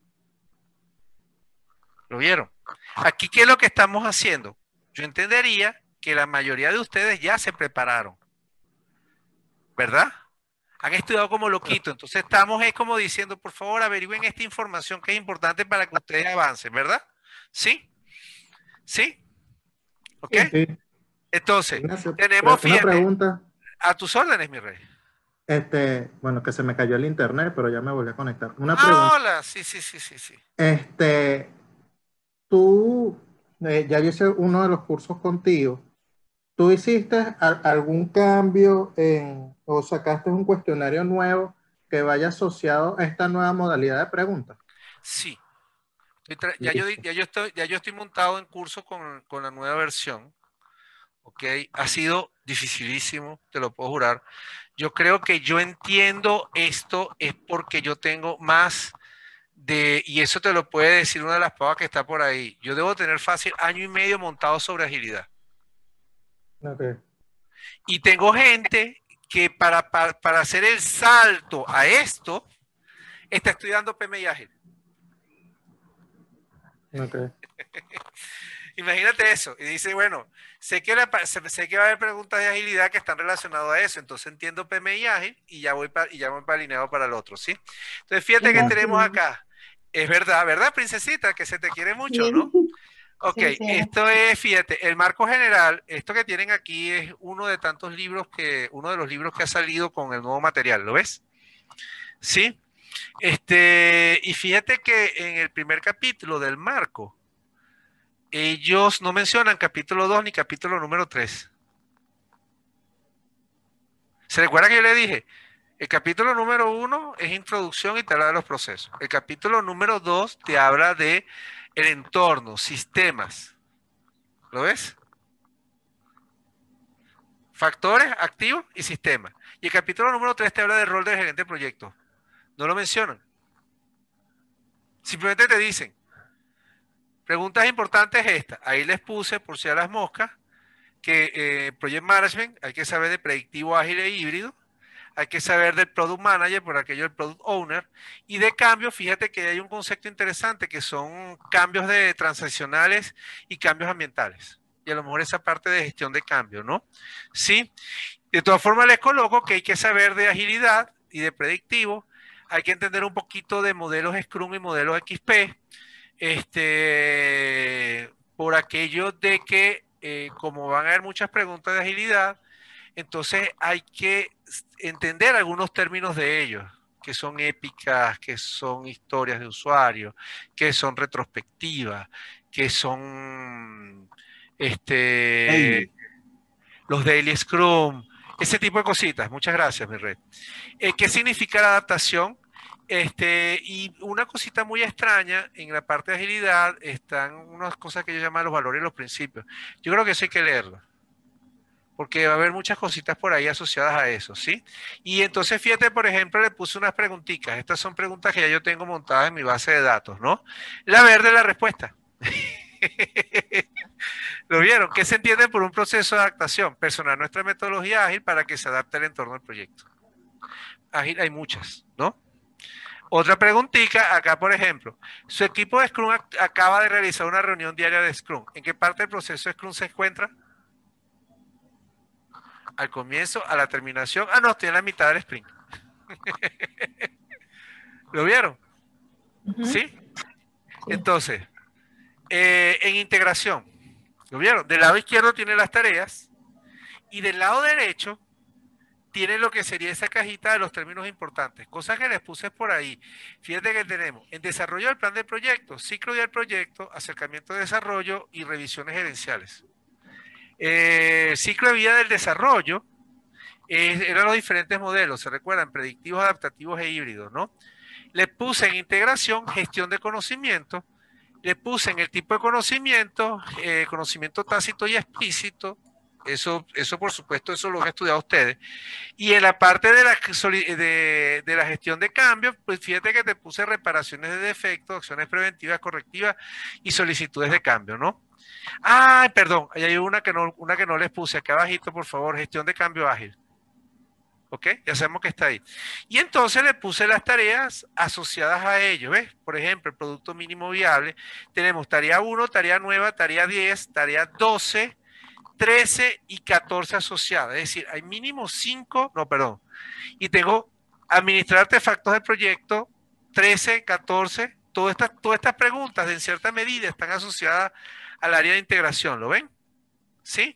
¿Lo vieron? Aquí, ¿qué es lo que estamos haciendo? Yo entendería que la mayoría de ustedes ya se prepararon, ¿verdad? Han estudiado como loquito, entonces estamos es como diciendo, por favor, averigüen esta información que es importante para que ustedes avancen, ¿verdad? ¿Sí? ¿Sí? ¿Ok? Sí. Sí, Entonces, Ignacio, tenemos, una fíjate, pregunta. a tus órdenes, mi rey. Este, bueno, que se me cayó el internet, pero ya me volví a conectar. Una Ah, pregunta. hola, sí, sí, sí, sí, sí. Este, tú, eh, ya yo hice uno de los cursos contigo. ¿Tú hiciste a- algún cambio en, o sacaste un cuestionario nuevo que vaya asociado a esta nueva modalidad de preguntas? Sí. Estoy tra- Ya yo, Listo. ya yo estoy, ya yo estoy montado en curso con, con la nueva versión. ¿Ok? Ha sido dificilísimo, te lo puedo jurar. Yo creo que yo entiendo esto es porque yo tengo más de, y eso te lo puede decir una de las pavas que está por ahí. Yo debo tener fácil año y medio montado sobre agilidad. Okay. Y tengo gente que para, para, para hacer el salto a esto, está estudiando P M I ágil. Okay. Imagínate eso. Y dice, bueno, sé que, la, sé que va a haber preguntas de agilidad que están relacionadas a eso, entonces entiendo P M I ágil y ya voy para, y ya voy para alineado para el otro, ¿sí? Entonces fíjate que tenemos acá. Es verdad, ¿verdad, princesita? Que se te quiere mucho, Sí. ¿no? Ok, Sí, sí. esto es, fíjate, el marco general, esto que tienen aquí es uno de tantos libros que, uno de los libros que ha salido con el nuevo material, ¿lo ves? Sí. Este, y fíjate que en el primer capítulo del marco, ellos no mencionan capítulo dos ni capítulo número tres. ¿Se recuerda que yo le dije? El capítulo número uno es introducción y te habla de los procesos. El capítulo número dos te habla de el entorno, sistemas. ¿Lo ves? Factores, activos y sistemas. Y el capítulo número tres te habla del rol del gerente de proyecto. No lo mencionan. Simplemente te dicen, preguntas importantes estas. Ahí les puse, por si a las moscas, que eh, Project Management hay que saber de predictivo, ágil e híbrido. Hay que saber del Product Manager, por aquello del Product Owner. Y de cambio, fíjate que hay un concepto interesante que son cambios de transaccionales y cambios ambientales. Y a lo mejor esa parte de gestión de cambio, ¿no? Sí. De todas formas, les coloco que hay que saber de agilidad y de predictivo. Hay que entender un poquito de modelos Scrum y modelos X P. Este, por aquello de que, eh, como van a haber muchas preguntas de agilidad, entonces hay que entender algunos términos de ellos, que son épicas, que son historias de usuario, que son retrospectivas, que son este, Daily. los Daily Scrum, ese tipo de cositas. Muchas gracias, mi red. Eh, ¿Qué significa la adaptación? Este, y una cosita muy extraña, en la parte de agilidad están unas cosas que yo llamo los valores y los principios. Yo creo que eso hay que leerlo, porque va a haber muchas cositas por ahí asociadas a eso, ¿sí? Y entonces, fíjate, por ejemplo, le puse unas preguntitas. Estas son preguntas que ya yo tengo montadas en mi base de datos, ¿no? La verde, la respuesta. ¿Lo vieron? ¿Qué se entiende por un proceso de adaptación? Personar nuestra metodología ágil para que se adapte al entorno del proyecto. Ágil hay muchas, ¿no? Otra preguntita, acá por ejemplo, su equipo de Scrum acaba de realizar una reunión diaria de Scrum. ¿En qué parte del proceso de Scrum se encuentra? Al comienzo, a la terminación. Ah, no, estoy en la mitad del sprint. ¿Lo vieron? Ujú. ¿Sí? Sí. Entonces, eh, en integración, ¿lo vieron? Del lado izquierdo tiene las tareas y del lado derecho tiene lo que sería esa cajita de los términos importantes. Cosas que les puse por ahí. Fíjate que tenemos en desarrollo del plan de proyecto, ciclo del proyecto, acercamiento de desarrollo y revisiones gerenciales. Eh, ciclo de vida del desarrollo eh, eran los diferentes modelos, se recuerdan, predictivos, adaptativos e híbridos, ¿no? Le puse en integración gestión de conocimiento, le puse en el tipo de conocimiento, eh, conocimiento tácito y explícito, eso, eso por supuesto, eso lo han estudiado ustedes. Y en la parte de la, de, de la gestión de cambios, pues fíjate que te puse reparaciones de defectos, acciones preventivas, correctivas y solicitudes de cambio, ¿no? Ah, perdón, ahí hay una que no, una que no les puse, acá abajito, por favor, gestión de cambio ágil. ¿Ok? Ya sabemos que está ahí. Y entonces le puse las tareas asociadas a ello, ¿ves? Por ejemplo, el producto mínimo viable. Tenemos tarea uno, tarea nueva, tarea diez, tarea doce, trece y catorce asociadas. Es decir, hay mínimo cinco, no, perdón. Y tengo administrar artefactos del proyecto, trece, catorce. Todas estas, todas estas preguntas, en cierta medida, están asociadas al área de integración. ¿Lo ven? ¿Sí?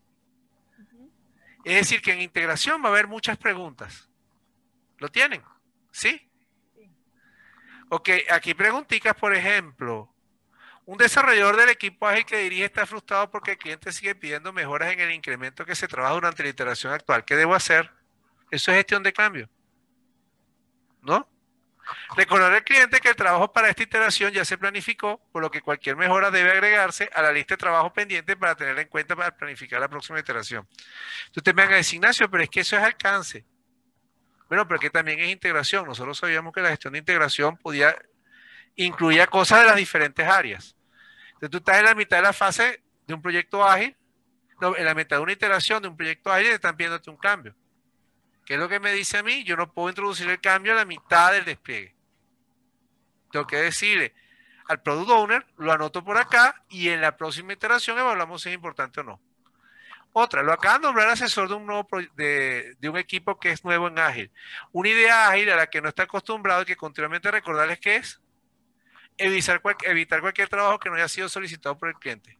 Es decir, que en integración va a haber muchas preguntas. ¿Lo tienen? ¿Sí? Ok, aquí preguntitas, por ejemplo. Un desarrollador del equipo ágil que dirige está frustrado porque el cliente sigue pidiendo mejoras en el incremento que se trabaja durante la iteración actual. ¿Qué debo hacer? Eso es gestión de cambio. ¿No? Recordar al cliente que el trabajo para esta iteración ya se planificó, por lo que cualquier mejora debe agregarse a la lista de trabajo pendiente para tenerla en cuenta para planificar la próxima iteración. Entonces ustedes me van a decir, Ignacio, pero es que eso es alcance. Bueno, pero que también es integración. Nosotros sabíamos que la gestión de integración podía incluía cosas de las diferentes áreas. Entonces tú estás en la mitad de la fase de un proyecto ágil, no, en la mitad de una iteración de un proyecto ágil y están pidiéndote un cambio. ¿Qué es lo que me dice a mí? Yo no puedo introducir el cambio a la mitad del despliegue. Tengo que decirle al Product Owner, lo anoto por acá y en la próxima iteración evaluamos si es importante o no. Otra, lo acaban de nombrar asesor de un, nuevo de, de un equipo que es nuevo en ágil. Una idea ágil a la que no está acostumbrado y que continuamente recordarles que es evitar, cual, evitar cualquier trabajo que no haya sido solicitado por el cliente.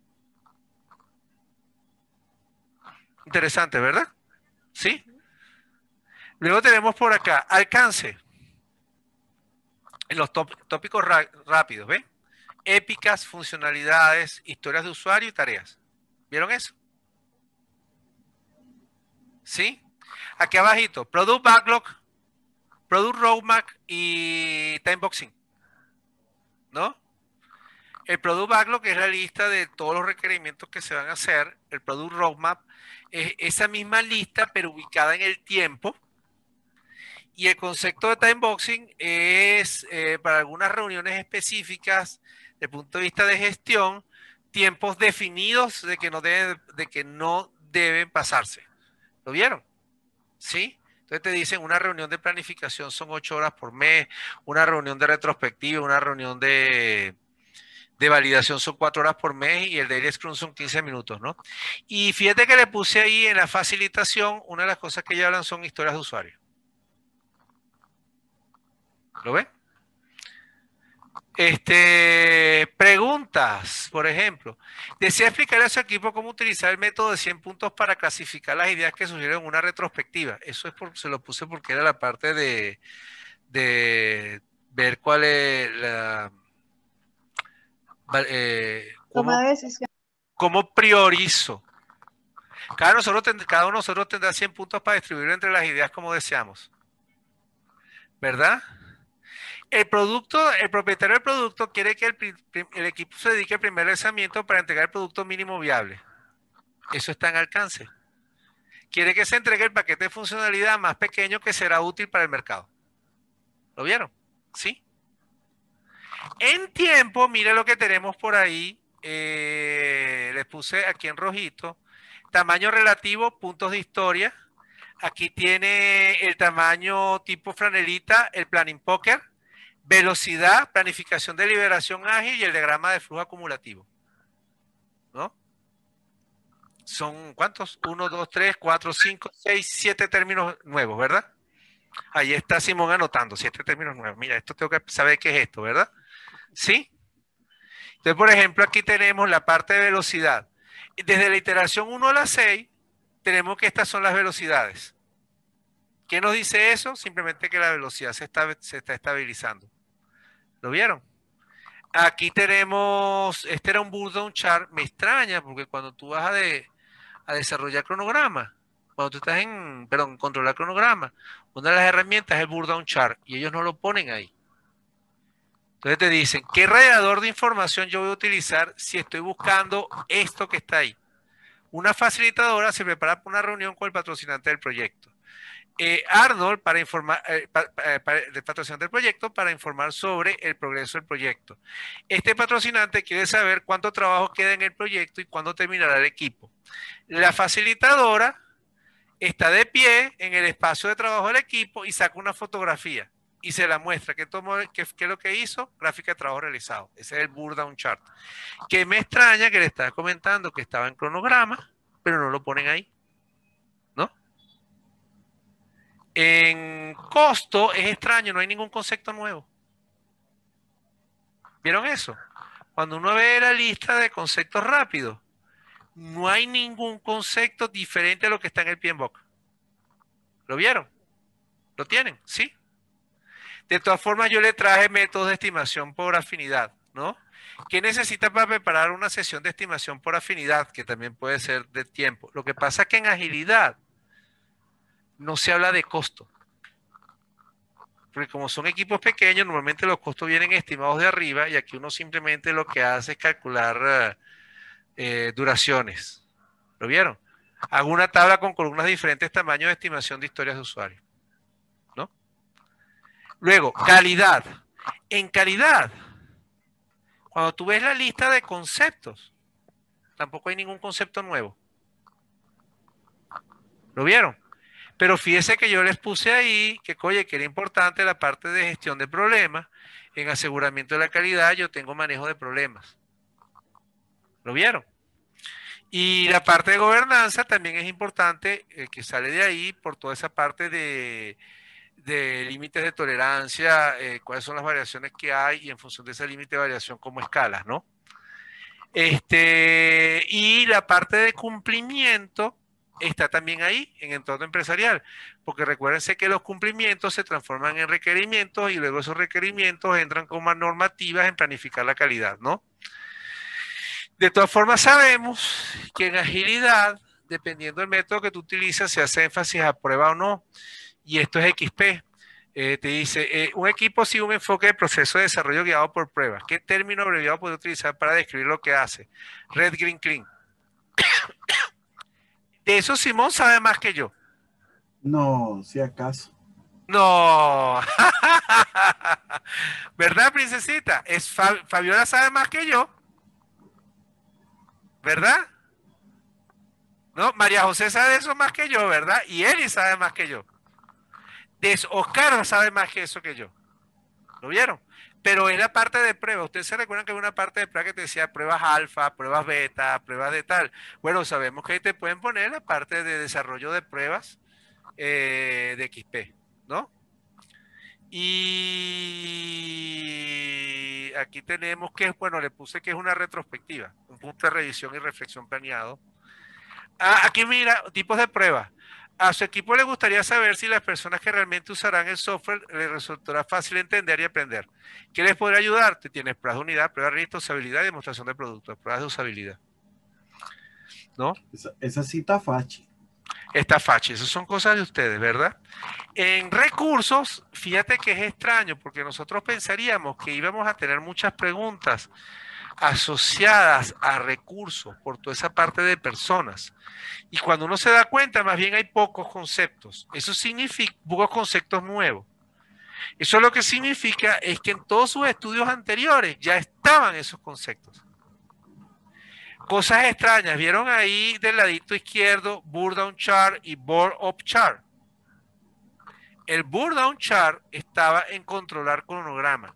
Interesante, ¿verdad? ¿Sí? Luego tenemos por acá, alcance. En los top, tópicos rápidos, ¿ven? Épicas, funcionalidades, historias de usuario y tareas. ¿Vieron eso? ¿Sí? Aquí abajito, Product Backlog, Product Roadmap y Timeboxing. ¿No? El Product Backlog es la lista de todos los requerimientos que se van a hacer. El Product Roadmap es esa misma lista, pero ubicada en el tiempo. Y el concepto de Timeboxing es eh, para algunas reuniones específicas, desde el punto de vista de gestión, tiempos definidos de que no deben, de que no deben pasarse. ¿Lo vieron? ¿Sí? Entonces te dicen una reunión de planificación son ocho horas por mes, una reunión de retrospectiva, una reunión de, de validación son cuatro horas por mes y el Daily Scrum son quince minutos, ¿no? Y fíjate que le puse ahí en la facilitación, una de las cosas que ya hablan son historias de usuario. ¿Lo ven? Este, preguntas, por ejemplo. Desea explicarle a su equipo cómo utilizar el método de cien puntos para clasificar las ideas que surgieron en una retrospectiva. Eso es por, se lo puse porque era la parte de, de ver cuál es la... Eh, cómo, cómo priorizo. Cada, nosotros tend, cada uno de nosotros tendrá cien puntos para distribuir entre las ideas como deseamos. ¿Verdad? El producto, el propietario del producto quiere que el, el equipo se dedique al primer lanzamiento para entregar el producto mínimo viable. Eso está en alcance. Quiere que se entregue el paquete de funcionalidad más pequeño que será útil para el mercado. ¿Lo vieron? ¿Sí? En tiempo, mira lo que tenemos por ahí. Eh, les puse aquí en rojito. Tamaño relativo, puntos de historia. Aquí tiene el tamaño tipo franelita, el planning poker. Velocidad, planificación de liberación ágil y el diagrama de flujo acumulativo. ¿No? Son, ¿cuántos? uno, dos, tres, cuatro, cinco, seis, siete términos nuevos, ¿verdad? Ahí está Simón anotando, siete términos nuevos. Mira, esto tengo que saber qué es esto, ¿verdad? ¿Sí? Entonces, por ejemplo, aquí tenemos la parte de velocidad. Desde la iteración uno a la seis, tenemos que estas son las velocidades. ¿Qué nos dice eso? Simplemente que la velocidad se está, se está estabilizando. ¿Lo vieron? Aquí tenemos, este era un Burn chart, me extraña porque cuando tú vas a, de, a desarrollar cronograma, cuando tú estás en, perdón, controlar cronograma, una de las herramientas es el Burn chart y ellos no lo ponen ahí. Entonces te dicen, ¿qué radiador de información yo voy a utilizar si estoy buscando esto que está ahí? Una facilitadora se prepara para una reunión con el patrocinante del proyecto. Eh, Arnold, para informar, eh, para, para, el patrocinante del proyecto, para informar sobre el progreso del proyecto. Este patrocinante quiere saber cuánto trabajo queda en el proyecto y cuándo terminará el equipo. La facilitadora está de pie en el espacio de trabajo del equipo y saca una fotografía y se la muestra. ¿Qué, tomó, qué, qué es lo que hizo? Gráfica de trabajo realizado. Ese es el Burn Down Chart. Que me extraña que le estaba comentando que estaba en cronograma, pero no lo ponen ahí. En costo es extraño, no hay ningún concepto nuevo. ¿Vieron eso? Cuando uno ve la lista de conceptos rápidos, no hay ningún concepto diferente a lo que está en el P M B O K. ¿Lo vieron? ¿Lo tienen? ¿Sí? De todas formas, yo le traje métodos de estimación por afinidad, ¿no? ¿Qué necesita para preparar una sesión de estimación por afinidad? Que también puede ser de tiempo. Lo que pasa es que en agilidad no se habla de costo. Porque como son equipos pequeños, normalmente los costos vienen estimados de arriba y aquí uno simplemente lo que hace es calcular eh, duraciones. ¿Lo vieron? Hago una tabla con columnas de diferentes tamaños de estimación de historias de usuario. ¿No? Luego, calidad. En calidad, Cuando tú ves la lista de conceptos, tampoco hay ningún concepto nuevo. ¿Lo vieron? Pero fíjese que yo les puse ahí que, oye, que era importante la parte de gestión de problemas. En aseguramiento de la calidad yo tengo manejo de problemas. ¿Lo vieron? Y la parte de gobernanza también es importante, eh, que sale de ahí por toda esa parte de, de límites de tolerancia, eh, cuáles son las variaciones que hay y en función de ese límite de variación como escalas, ¿no? Este, y la parte de cumplimiento está también ahí en entorno empresarial, porque recuérdense que los cumplimientos se transforman en requerimientos y luego esos requerimientos entran como normativas en planificar la calidad, ¿no? De todas formas sabemos que en agilidad, dependiendo del método que tú utilizas, se hace énfasis a prueba o no, y esto es X P. Eh, te dice, eh, un equipo sigue un enfoque de proceso de desarrollo guiado por pruebas. ¿Qué término abreviado puede utilizar para describir lo que hace? Red, Green, Clean. De eso Simón sabe más que yo. No, si acaso. No. ¿Verdad, princesita? Es Fab- Fabiola sabe más que yo. ¿Verdad? No, María José sabe de eso más que yo, ¿verdad? Y Eli sabe más que yo. De eso, Oscar sabe más que eso que yo. ¿Lo vieron? Pero es la parte de prueba. Ustedes se recuerdan que hay una parte de prueba que te decía pruebas alfa, pruebas beta, pruebas de tal. Bueno, sabemos que ahí te pueden poner la parte de desarrollo de pruebas eh, de X P, ¿no? Y aquí tenemos que, bueno, le puse que es una retrospectiva, un punto de revisión y reflexión planeado. Ah, aquí mira, tipos de pruebas. A su equipo le gustaría saber si las personas que realmente usarán el software les resultará fácil entender y aprender. ¿Qué les podrá ayudar? Te tienes pruebas de unidad, pruebas de registro, usabilidad y demostración de productos, pruebas de usabilidad. ¿No? Esa, esa cita fachi. Está fácil, esas son cosas de ustedes, ¿verdad? En recursos, fíjate que es extraño porque nosotros pensaríamos que íbamos a tener muchas preguntas asociadas a recursos por toda esa parte de personas. Y cuando uno se da cuenta, más bien hay pocos conceptos. Eso significa pocos conceptos nuevos. Eso lo que significa es que en todos sus estudios anteriores ya estaban esos conceptos. Cosas extrañas. ¿Vieron ahí del ladito izquierdo Burn Down Chart y Board Up Chart? El Burn Down Chart estaba en controlar cronograma.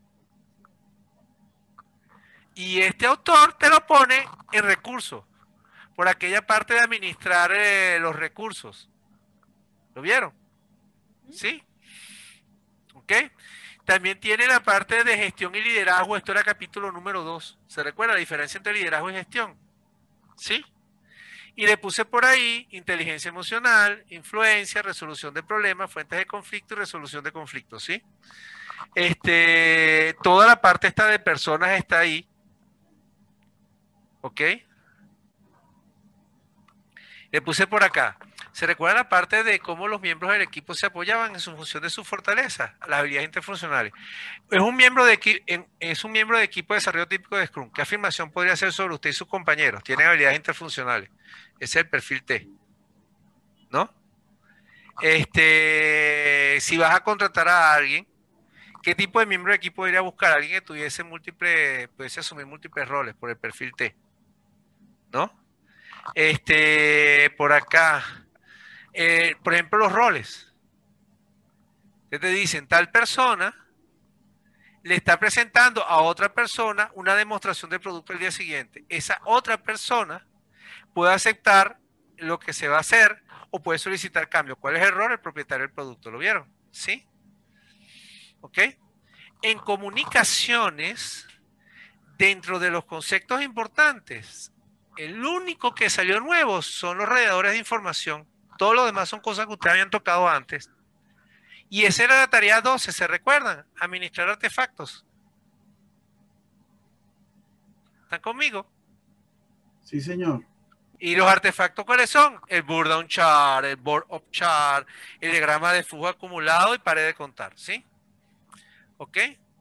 Y este autor te lo pone en recursos, por aquella parte de administrar eh, los recursos. ¿Lo vieron? ¿Sí? ¿Ok? También tiene la parte de gestión y liderazgo. Esto era capítulo número dos. ¿Se recuerda la diferencia entre liderazgo y gestión? ¿Sí? Y le puse por ahí inteligencia emocional, influencia, resolución de problemas, fuentes de conflicto y resolución de conflictos. ¿Sí? Este, toda la parte esta de personas está ahí. ¿Ok? Le puse por acá. ¿Se recuerda la parte de cómo los miembros del equipo se apoyaban en su función de su fortaleza? Las habilidades interfuncionales. Es un miembro de, equi es un miembro de equipo de desarrollo típico de Scrum. ¿Qué afirmación podría hacer sobre usted y sus compañeros? Tienen habilidades interfuncionales. Ese es el perfil T. ¿No? Este, si vas a contratar a alguien, ¿qué tipo de miembro de equipo debería buscar? Alguien que tuviese múltiples, pudiese asumir múltiples roles por el perfil T. ¿No? Este, por acá, eh, por ejemplo, los roles. Que te dicen, tal persona le está presentando a otra persona una demostración del producto el día siguiente. Esa otra persona puede aceptar lo que se va a hacer o puede solicitar cambio. ¿Cuál es el rol? El propietario del producto. ¿Lo vieron? ¿Sí? ¿Ok? En comunicaciones, dentro de los conceptos importantes, el único que salió nuevo son los radiadores de información. Todos los demás son cosas que ustedes habían tocado antes. Y esa era la tarea doce, ¿se recuerdan? Administrar artefactos. ¿Están conmigo? Sí, señor. ¿Y los artefactos cuáles son? El Burn Down Chart, el Board Up Chart, el diagrama de flujo acumulado y pared de contar, ¿sí? ¿Ok?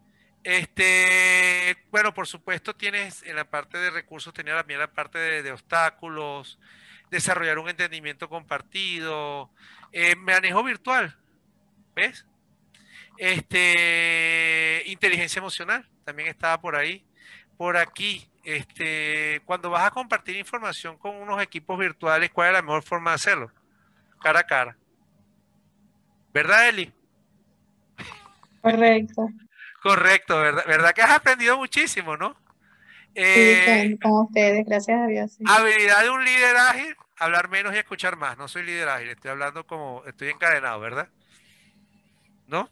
Este, bueno, por supuesto tienes en la parte de recursos, tenía también la parte de, de obstáculos, desarrollar un entendimiento compartido, eh, manejo virtual, ¿ves? Este, inteligencia emocional, también estaba por ahí. por aquí, este, cuando vas a compartir información con unos equipos virtuales, ¿cuál es la mejor forma de hacerlo? Cara a cara. ¿Verdad, Eli? Correcto. Correcto, ¿verdad? ¿Verdad que has aprendido muchísimo, no? Sí, Eh, con, con ustedes, gracias a Dios. Sí. habilidad de un líder ágil, hablar menos y escuchar más. No soy líder ágil, estoy hablando como, estoy encadenado, ¿verdad? ¿No?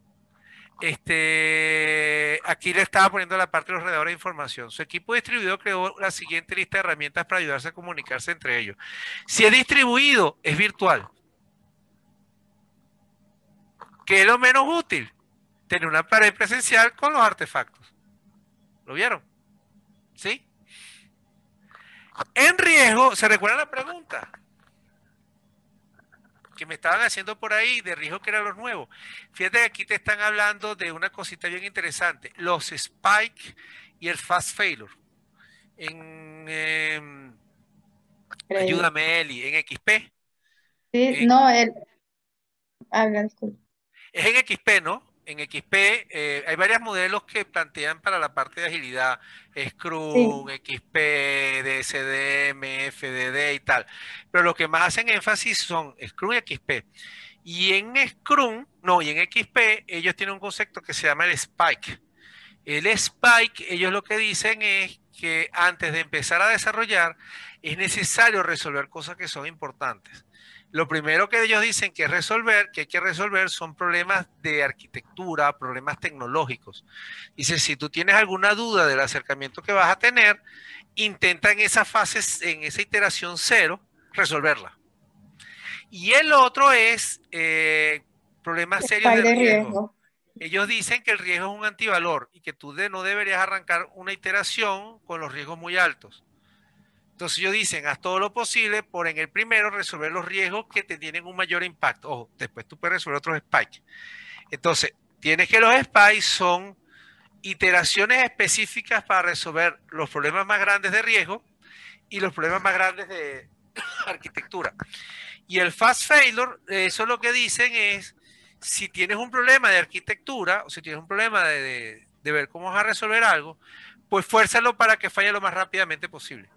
Este, aquí le estaba poniendo la parte de los redactores de información. Su equipo distribuido creó la siguiente lista de herramientas para ayudarse a comunicarse entre ellos. Si es distribuido, es virtual. ¿Qué es lo menos útil? Tener una pared presencial con los artefactos. ¿Lo vieron? ¿Sí? En riesgo, ¿se recuerda la pregunta que me estaban haciendo por ahí de riesgo que eran los nuevos? Fíjate que aquí te están hablando de una cosita bien interesante, los spike y el fast failure. En, eh, ayúdame, Eli, en X P. Sí, En, no, él habla, disculpe. es en X P, ¿no? En X P eh, hay varios modelos que plantean para la parte de agilidad, Scrum, Sí. X P, D S D M, F D D y tal. Pero lo que más hacen énfasis son Scrum y X P. Y en Scrum, no, y en X P, ellos tienen un concepto que se llama el Spike. El Spike, ellos lo que dicen es que antes de empezar a desarrollar, es necesario resolver cosas que son importantes. Lo primero que ellos dicen que es resolver, que hay que resolver, son problemas de arquitectura, problemas tecnológicos. Dice, si tú tienes alguna duda del acercamiento que vas a tener, intenta en esa fase, en esa iteración cero, resolverla. Y el otro es eh, problemas serios de Spike de riesgo. riesgo. Ellos dicen que el riesgo es un antivalor y que tú de, no deberías arrancar una iteración con los riesgos muy altos. Entonces ellos dicen, haz todo lo posible por en el primero resolver los riesgos que te tienen un mayor impacto. Ojo, después tú puedes resolver otros spikes. Entonces, tienes que los spikes son iteraciones específicas para resolver los problemas más grandes de riesgo y los problemas más grandes de arquitectura. Y el fast failure, eso lo que dicen es, si tienes un problema de arquitectura o si tienes un problema de, de, de ver cómo vas a resolver algo, pues fuérzalo para que falle lo más rápidamente posible.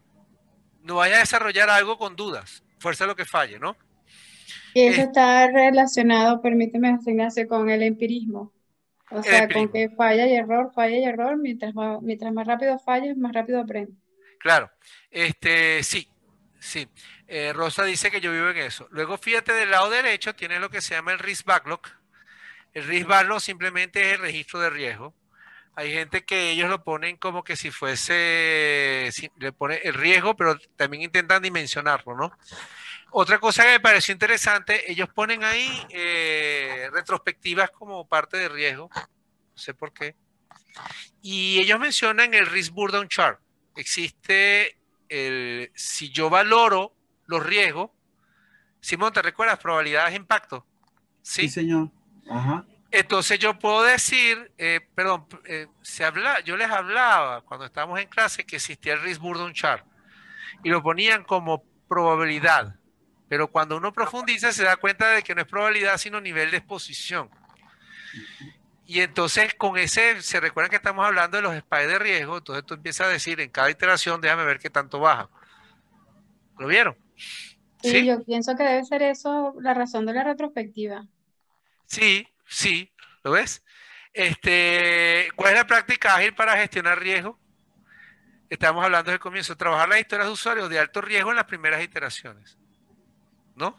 No vaya a desarrollar algo con dudas, fuerza lo que falle, ¿no? Y eso Es, está relacionado, permíteme, Ignacio, con el empirismo. O el sea, con empirismo. que falla y error, falla y error, mientras más, mientras más rápido falles, más rápido aprende. Claro, este, sí, sí. Eh, Rosa dice que yo vivo en eso. Luego, fíjate, del lado derecho tiene lo que se llama el risk backlog. El risk backlog simplemente es el registro de riesgo. Hay gente que ellos lo ponen como que si fuese, si, le pone el riesgo, pero también intentan dimensionarlo, ¿no? Otra cosa que me pareció interesante, ellos ponen ahí eh, retrospectivas como parte de riesgo, no sé por qué. Y ellos mencionan el risk burden chart. Existe el, si yo valoro los riesgos, Simón, ¿te recuerdas? Probabilidades de impacto. Sí, Sí, señor. Ajá. Entonces yo puedo decir, eh, perdón, eh, se habla, yo les hablaba cuando estábamos en clase que existía el risk burden chart y lo ponían como probabilidad, pero cuando uno profundiza se da cuenta de que no es probabilidad sino nivel de exposición. Y entonces con ese, se recuerdan que estamos hablando de los spikes de riesgo, entonces tú empiezas a decir en cada iteración, déjame ver qué tanto baja. ¿Lo vieron? Sí, ¿Sí? yo pienso que debe ser eso la razón de la retrospectiva. Sí, sí, ¿lo ves? Este, ¿cuál es la práctica ágil para gestionar riesgo? Estamos hablando del comienzo, trabajar las historias de usuarios de alto riesgo en las primeras iteraciones, ¿no?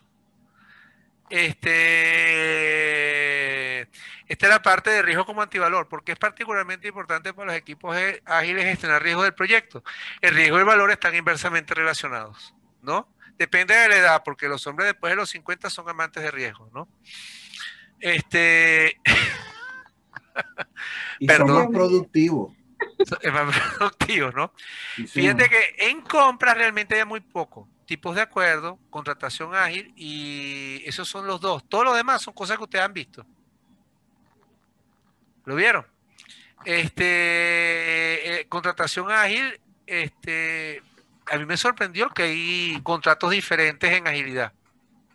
Este, esta es la parte de riesgo como antivalor, porque es particularmente importante para los equipos ágiles gestionar riesgo del proyecto. El riesgo y el valor están inversamente relacionados, ¿no? Depende de la edad, porque los hombres después de los cincuenta son amantes de riesgo, ¿no? Este, Y son perdón. más productivos. Es más productivo, ¿no? Sí, Fíjate señor. que en compras realmente hay muy poco. Tipos de acuerdo, contratación ágil y esos son los dos. Todo lo demás son cosas que ustedes han visto. ¿Lo vieron? Este, eh, contratación ágil, este, a mí me sorprendió que hay contratos diferentes en agilidad.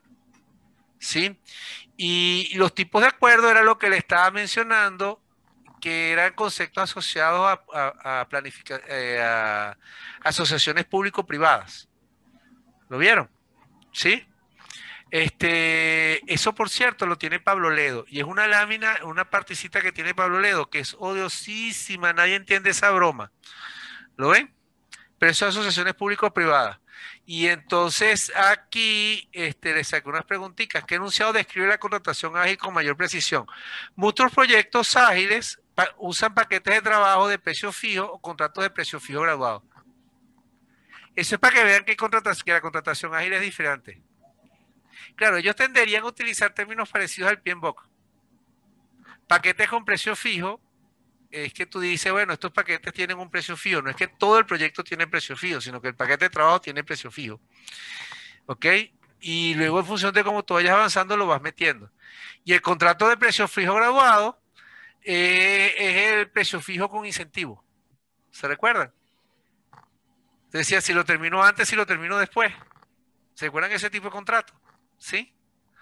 ¿Sí? Y los tipos de acuerdo era lo que le estaba mencionando, que eran conceptos asociados a, a, a, planifica, eh, a asociaciones público-privadas. ¿Lo vieron? ¿Sí? Este, eso por cierto lo tiene Pablo Ledo y es una lámina, una partecita que tiene Pablo Ledo que es odiosísima, nadie entiende esa broma. ¿Lo ven? Pero eso es asociaciones público-privadas. Y entonces aquí este, le saqué unas preguntitas. ¿Qué enunciado describe la contratación ágil con mayor precisión? Muchos proyectos ágiles pa usan paquetes de trabajo de precio fijo o contratos de precio fijo graduado. Eso es para que vean que, que la contratación ágil es diferente. Claro, ellos tenderían a utilizar términos parecidos al P M B O K. Paquetes con precio fijo es que tú dices, bueno, estos paquetes tienen un precio fijo. No es que todo el proyecto tiene precio fijo, sino que el paquete de trabajo tiene precio fijo. ¿Ok? Y luego en función de cómo tú vayas avanzando lo vas metiendo. Y el contrato de precio fijo graduado eh, es el precio fijo con incentivo. ¿Se recuerdan? Te decía, si lo termino antes, si lo termino después. ¿Se recuerdan ese tipo de contrato? ¿Sí?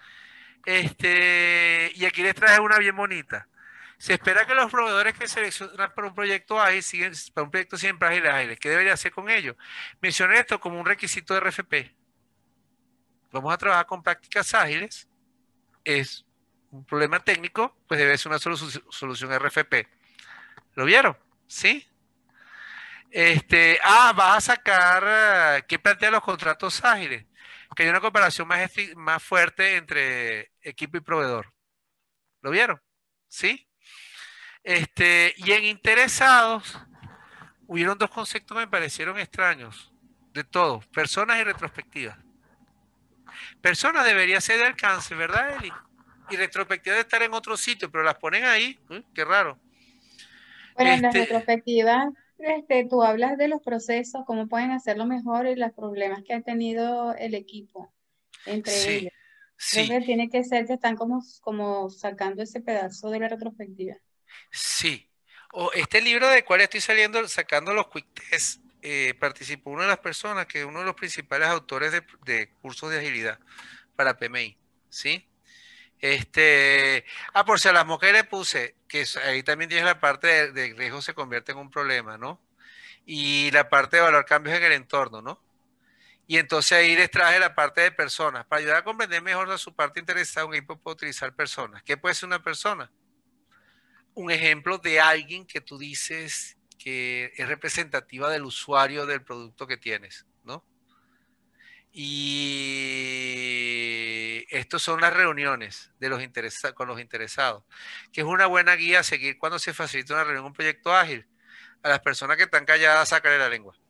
Este, y aquí les traje una bien bonita. Se espera que los proveedores que seleccionan para un proyecto ágil, siguen, para un proyecto siempre ágil, ágil. ¿Qué debería hacer con ellos? Mencioné esto como un requisito de R F P. Vamos a trabajar con prácticas ágiles. Es un problema técnico, pues debe ser una solu solución R F P. ¿Lo vieron? ¿Sí? Este, ah, vas a sacar, ¿qué plantean los contratos ágiles? Que hay una comparación más, más fuerte entre equipo y proveedor. ¿Lo vieron? ¿Sí? Este, y en interesados, hubieron dos conceptos que me parecieron extraños, de todos, personas y retrospectivas. Personas debería ser de alcance, ¿verdad, Eli? Y retrospectivas de estar en otro sitio, pero las ponen ahí, ¿eh? Qué raro. Bueno, en las Este, retrospectivas, este, tú hablas de los procesos, cómo pueden hacerlo mejor y los problemas que ha tenido el equipo entre sí, ellos. Creo sí, que tiene que ser que están como, como sacando ese pedazo de la retrospectiva. sí. O este libro del cual estoy saliendo, sacando los quick tests, eh, participó una de las personas que es uno de los principales autores de, de cursos de agilidad para P M I, ¿sí? Este, ah, por si a las mujeres le puse, que ahí también tienes la parte de, de riesgo se convierte en un problema, ¿no? Y la parte de evaluar cambios en el entorno, ¿no? Y entonces ahí les traje la parte de personas. Para ayudar a comprender mejor a su parte interesada, un equipo puede utilizar personas. ¿Qué puede ser una persona? Un ejemplo de alguien que tú dices que es representativa del usuario del producto que tienes, ¿no? Y estos son las reuniones de los interesa con los interesados, que es una buena guía a seguir cuando se facilita una reunión, un proyecto ágil. A las personas que están calladas, sácale la lengua,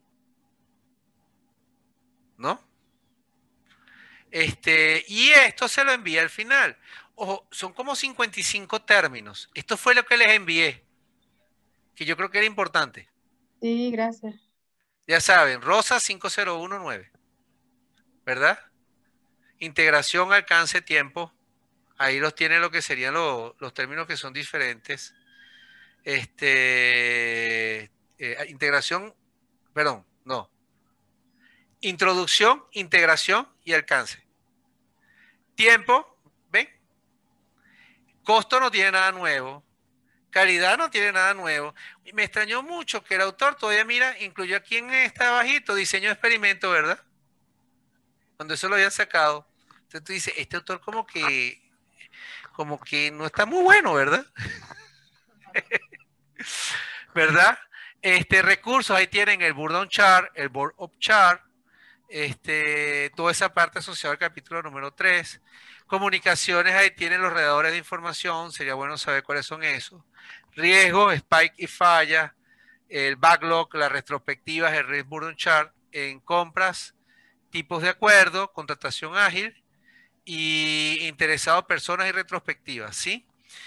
¿no? Este, y esto se lo envía al final. Ojo, son como cincuenta y cinco términos. Esto fue lo que les envié, que yo creo que era importante. Sí, gracias. Ya saben, Rosa cinco cero uno nueve, ¿verdad? Integración, alcance, tiempo. Ahí los tiene lo que serían lo, los términos que son diferentes. Este, eh, integración, perdón, no. Introducción, integración y alcance. Tiempo, ¿ven? Costo no tiene nada nuevo. Calidad no tiene nada nuevo. Y me extrañó mucho que el autor todavía, mira, incluyó aquí en esta abajito, diseño de experimento, ¿verdad? Cuando eso lo habían sacado. Entonces tú dices, este autor como que, como que no está muy bueno, ¿verdad? ¿Verdad? Este, recursos, ahí tienen el Board on Chart, el Board of Chart, este, toda esa parte asociada al capítulo número tres. Comunicaciones, ahí tienen los redactores de información, sería bueno saber cuáles son esos. Riesgo, spike y falla, el backlog, las retrospectivas, el Risk Burden Chart. En compras, tipos de acuerdo, contratación ágil y interesados personas y retrospectivas, ¿sí?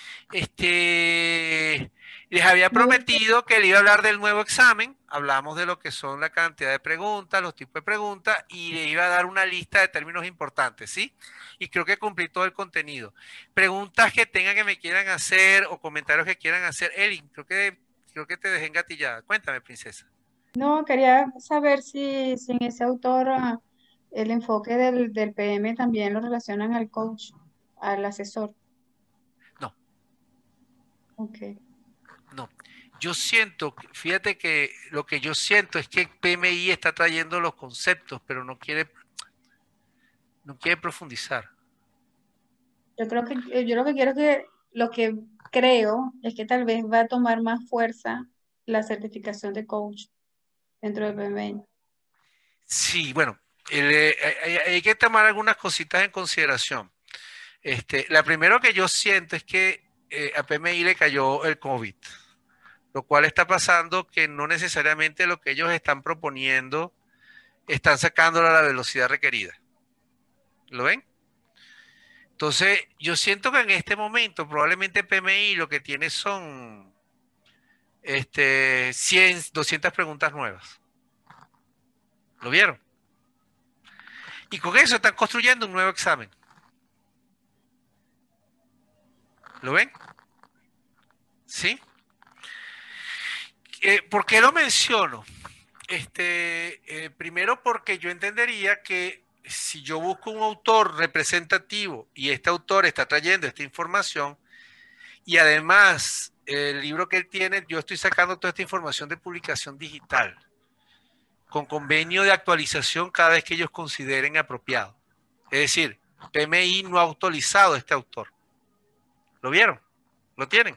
Este, les había Me gusta. prometido que le iba a hablar del nuevo examen. Hablamos de lo que son la cantidad de preguntas, los tipos de preguntas, y le iba a dar una lista de términos importantes, ¿sí? Y creo que cumplí todo el contenido. Preguntas que tengan que me quieran hacer o comentarios que quieran hacer. Elin, creo que, creo que te dejé engatillada. Cuéntame, princesa. No, quería saber si, si en ese autor ah, el enfoque del, del P M también lo relacionan al coach, al asesor. No, Ok. yo siento, fíjate que lo que yo siento es que P M I está trayendo los conceptos, pero no quiere, no quiere profundizar. Yo creo que, yo lo que quiero que, lo que creo es que tal vez va a tomar más fuerza la certificación de coach dentro del P M I. Sí, bueno, el, eh, hay, hay que tomar algunas cositas en consideración. Este, la primero que yo siento es que eh, a P M I le cayó el COVID, lo cual está pasando que no necesariamente lo que ellos están proponiendo están sacándolo a la velocidad requerida. ¿Lo ven? Entonces, yo siento que en este momento probablemente P M I lo que tiene son este, cien, doscientas preguntas nuevas. ¿Lo vieron? Y con eso están construyendo un nuevo examen. ¿Lo ven? ¿Sí? Eh, ¿por qué lo menciono? Este, eh, primero porque yo entendería que si yo busco un autor representativo y este autor está trayendo esta información y además el libro que él tiene, yo estoy sacando toda esta información de publicación digital con convenio de actualización cada vez que ellos consideren apropiado. Es decir, P M I no ha autorizado a este autor. ¿Lo vieron? ¿Lo tienen?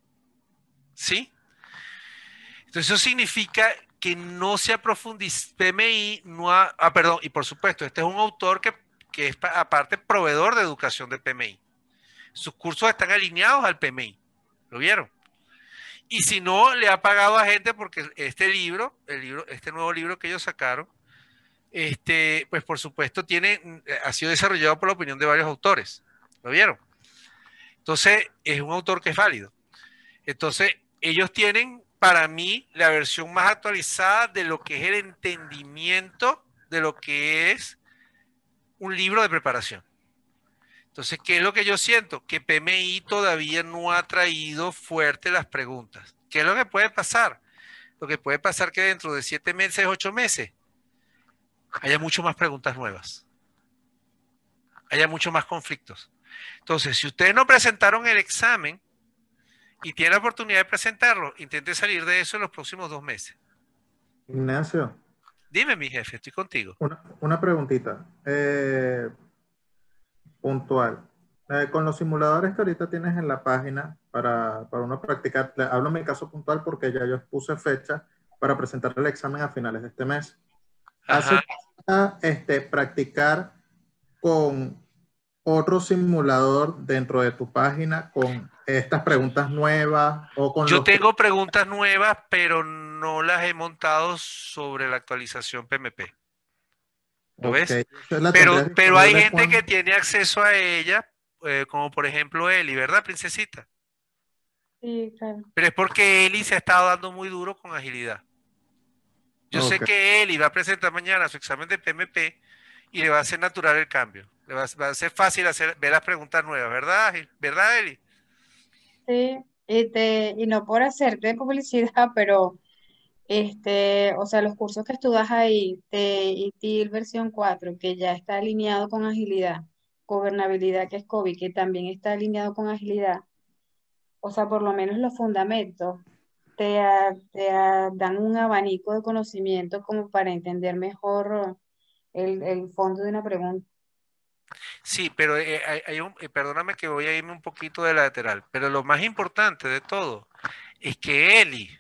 ¿Sí? Entonces eso significa que no se ha profundizado, P M I no ha, ah, perdón, y por supuesto, este es un autor que, que es aparte proveedor de educación de P M I. Sus cursos están alineados al P M I. ¿Lo vieron? Y si no, le ha pagado a gente porque este libro, el libro, este nuevo libro que ellos sacaron, este, pues por supuesto tiene, ha sido desarrollado por la opinión de varios autores. ¿Lo vieron? Entonces, es un autor que es válido. Entonces, ellos tienen, para mí, la versión más actualizada de lo que es el entendimiento de lo que es un libro de preparación. Entonces, ¿qué es lo que yo siento? Que P M I todavía no ha traído fuerte las preguntas. ¿Qué es lo que puede pasar? Lo que puede pasar que dentro de siete meses, ocho meses, haya mucho más preguntas nuevas. Haya mucho más conflictos. Entonces, si ustedes no presentaron el examen y tienen la oportunidad de presentarlo, intenten salir de eso en los próximos dos meses. Ignacio. Dime, mi jefe, estoy contigo. Una, una preguntita. Eh, puntual. Eh, con los simuladores que ahorita tienes en la página para, para uno practicar, hablo en mi caso puntual porque ya yo puse fecha para presentar el examen a finales de este mes. ¿Hace falta este, practicar con otro simulador dentro de tu página con estas preguntas nuevas? O con yo los... tengo preguntas nuevas, pero no las he montado sobre la actualización P M P. ¿Lo okay. ves? La pero, pero hay gente cuando... que tiene acceso a ella, eh, como por ejemplo Eli, ¿verdad, princesita? Sí, claro. Pero es porque Eli se ha estado dando muy duro con agilidad. Yo okay. sé que Eli va a presentar mañana su examen de P M P y le va a hacer natural el cambio. Le va a, va a ser fácil hacer, ver las preguntas nuevas, ¿verdad? ¿Verdad, Eli? Sí, y, te, y no por hacerte publicidad, pero este, o sea, los cursos que tú das ahí de I T I L versión cuatro, que ya está alineado con agilidad, gobernabilidad, que es COVID, que también está alineado con agilidad, o sea, por lo menos los fundamentos, te, te dan un abanico de conocimiento como para entender mejor el, el fondo de una pregunta. Sí, pero eh, hay, hay un, eh, perdóname que voy a irme un poquito de lateral, pero lo más importante de todo es que Eli,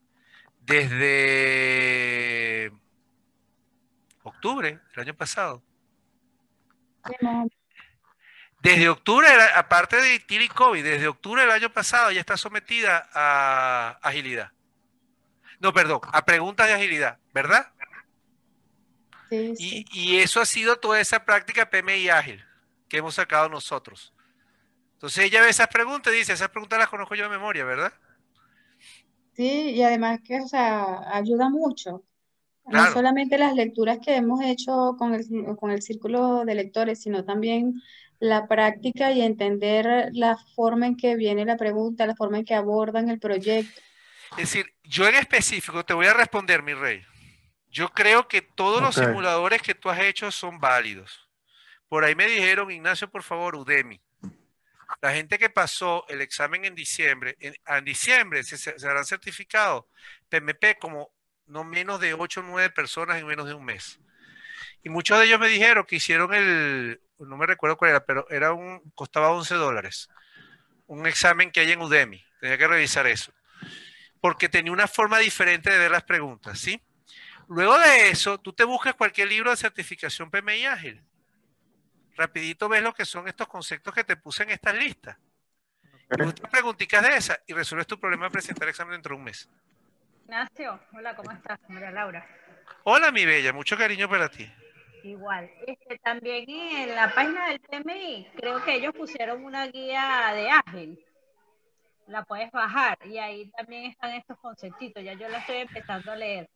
desde octubre del año pasado, Sí, no. desde octubre, aparte de I T I L y COVID, desde octubre del año pasado ya está sometida a agilidad. No, perdón, a preguntas de agilidad, ¿verdad? Sí, sí. Y, y eso ha sido toda esa práctica P M I ágil que hemos sacado nosotros. Entonces ella ve esas preguntas y dice, esas preguntas las conozco yo de memoria, ¿verdad? Sí, y además que, o sea, ayuda mucho. No Claro. solamente las lecturas que hemos hecho con el, con el círculo de lectores, sino también la práctica y entender la forma en que viene la pregunta, la forma en que abordan el proyecto. Es decir, yo en específico te voy a responder, mi rey. Yo creo que todos okay. los simuladores que tú has hecho son válidos. Por ahí me dijeron, Ignacio, por favor, Udemy. La gente que pasó el examen en diciembre, en, en diciembre se, se, se habrán certificado P M P como no menos de ocho o nueve personas en menos de un mes. Y muchos de ellos me dijeron que hicieron el, no me recuerdo cuál era, pero era un, costaba once dólares. Un examen que hay en Udemy. Tenía que revisar eso. Porque tenía una forma diferente de ver las preguntas, ¿sí? Luego de eso, tú te buscas cualquier libro de certificación P M I ágil. Rapidito ves lo que son estos conceptos que te puse en estas listas. Y buscas preguntitas de esas y resuelves tu problema de presentar el examen dentro de un mes. Ignacio, hola, ¿cómo estás? María Laura. Hola, mi bella, mucho cariño para ti. Igual. Este, también en la página del P M I, creo que ellos pusieron una guía de ágil. La puedes bajar y ahí también están estos conceptitos. Ya yo la estoy empezando a leer.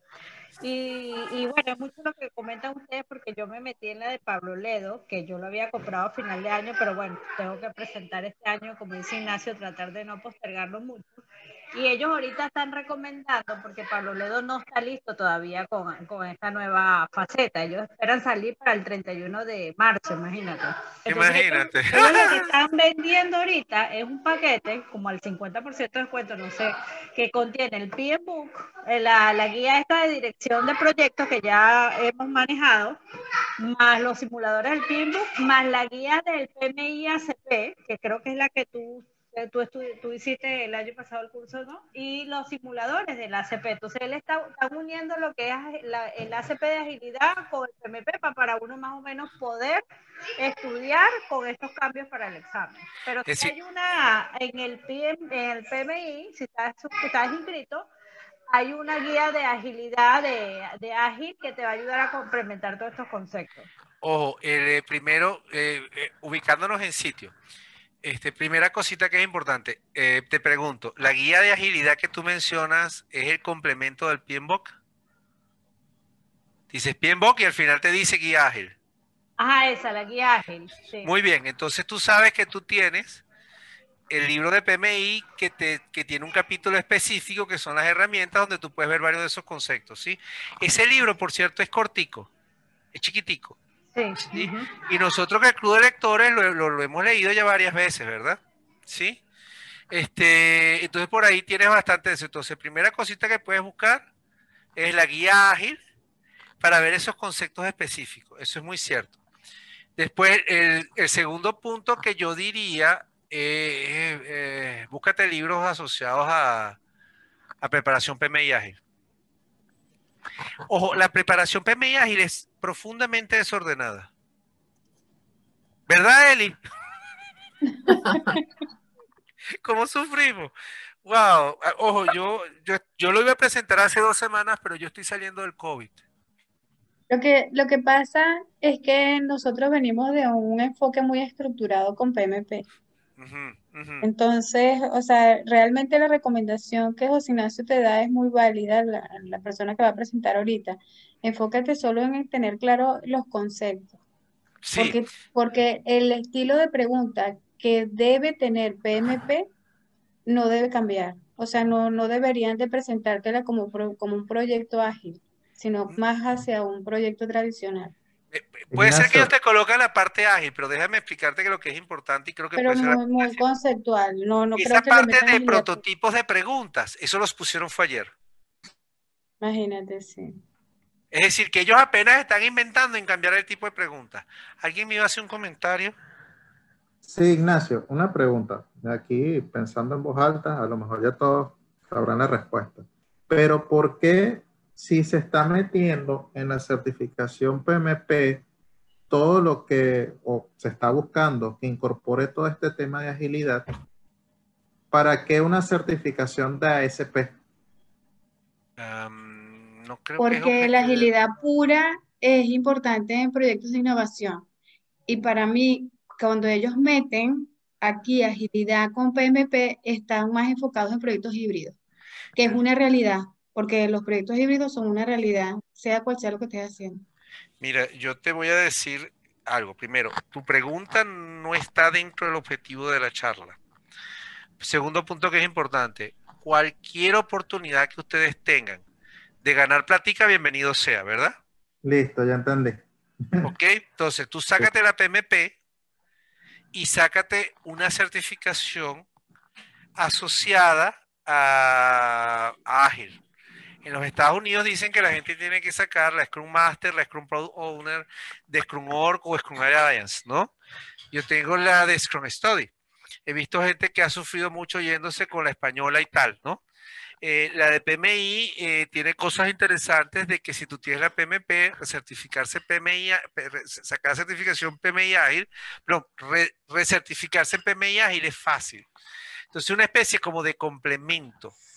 Y, y bueno, es mucho lo que comentan ustedes porque yo me metí en la de Pablo Ledo, que yo lo había comprado a final de año, pero bueno, tengo que presentar este año, como dice Ignacio, tratar de no postergarlo mucho. Y ellos ahorita están recomendando, porque Pablo Ledo no está listo todavía con, con esta nueva faceta. Ellos esperan salir para el treinta y uno de marzo, imagínate. Entonces, Imagínate. Ellos, ellos lo que están vendiendo ahorita es un paquete, como al cincuenta por ciento de descuento, no sé, que contiene el P M Book, la, la guía esta de dirección de proyectos que ya hemos manejado, más los simuladores del P M Book, más la guía del P M I A C P, que creo que es la que tú Tú, tú hiciste el año pasado el curso, ¿no? Y los simuladores del A C P. Entonces, él está, está uniendo lo que es la, el A C P de agilidad con el P M P para, para uno más o menos poder estudiar con estos cambios para el examen. Pero si hay una, en el, P M, en el P M I, si estás, estás inscrito, hay una guía de agilidad, de, de ágil, que te va a ayudar a complementar todos estos conceptos. Ojo, eh, primero, eh, eh, ubicándonos en sitio. Este, primera cosita que es importante, eh, te pregunto, ¿la guía de agilidad que tú mencionas es el complemento del P M B O K? Dices P M B O K y al final te dice guía ágil. Ajá, esa, la guía ágil. Sí. Muy bien, entonces tú sabes que tú tienes el libro de P M I que, te, que tiene un capítulo específico que son las herramientas donde tú puedes ver varios de esos conceptos, ¿sí? Ese libro, por cierto, es cortico, es chiquitico. Sí. ¿Sí? Uh-huh. Y nosotros que el Club de Lectores lo, lo, lo hemos leído ya varias veces, ¿verdad? ¿Sí? Este, entonces por ahí tienes bastante de eso. Entonces, primera cosita que puedes buscar es la guía ágil para ver esos conceptos específicos. Eso es muy cierto. Después, el, el segundo punto que yo diría, eh, eh, búscate libros asociados a, a preparación P M I ágil. Ojo, la preparación P M I ágil es profundamente desordenada. ¿Verdad, Eli? ¿Cómo sufrimos? Wow. Ojo, yo, yo, yo lo iba a presentar hace dos semanas, pero yo estoy saliendo del COVID. Lo que, lo que pasa es que nosotros venimos de un enfoque muy estructurado con P M P. Uh-huh, uh-huh. Entonces, o sea, realmente la recomendación que José Ignacio te da es muy válida, la, la persona que va a presentar ahorita. Enfócate solo en tener claro los conceptos. Sí. Porque, porque el estilo de pregunta que debe tener P M P no debe cambiar. O sea, no, no deberían de presentártela como, pro, como un proyecto ágil, sino más hacia un proyecto tradicional. Eh, puede Ignacio. ser que ellos te colocan la parte ágil, pero déjame explicarte que lo que es importante y creo que pero puede muy, ser muy conceptual. No, no esa creo que parte le de prototipos de preguntas, eso los pusieron fue ayer. Imagínate, sí. Es decir, que ellos apenas están inventando en cambiar el tipo de preguntas. ¿Alguien me iba a hacer un comentario? Sí, Ignacio, una pregunta. Aquí, pensando en voz alta, a lo mejor ya todos sabrán la respuesta. Pero ¿por qué si se está metiendo en la certificación P M P todo lo que o se está buscando que incorpore todo este tema de agilidad, ¿para qué una certificación de A S P? Um, no creo Porque que la agilidad pura es importante en proyectos de innovación. Y para mí, cuando ellos meten aquí agilidad con P M P, están más enfocados en proyectos híbridos, que es una realidad, porque los proyectos híbridos son una realidad, sea cual sea lo que estés haciendo. Mira, yo te voy a decir algo. Primero, tu pregunta no está dentro del objetivo de la charla. Segundo punto que es importante, cualquier oportunidad que ustedes tengan de ganar platica, bienvenido sea, ¿verdad? Listo, ya entendí. Ok, entonces tú sácate la P M P y sácate una certificación asociada a, a Ágil. En los Estados Unidos dicen que la gente tiene que sacar la Scrum Master, la Scrum Product Owner de Scrum Org o Scrum Alliance, ¿no? Yo tengo la de Scrum Study. He visto gente que ha sufrido mucho yéndose con la española y tal, ¿no? Eh, la de P M I eh, tiene cosas interesantes de que si tú tienes la P M P, recertificarse P M I, sacar certificación P M I ágil, pero re, recertificarse P M I ágil es fácil. Entonces, una especie como de complemento.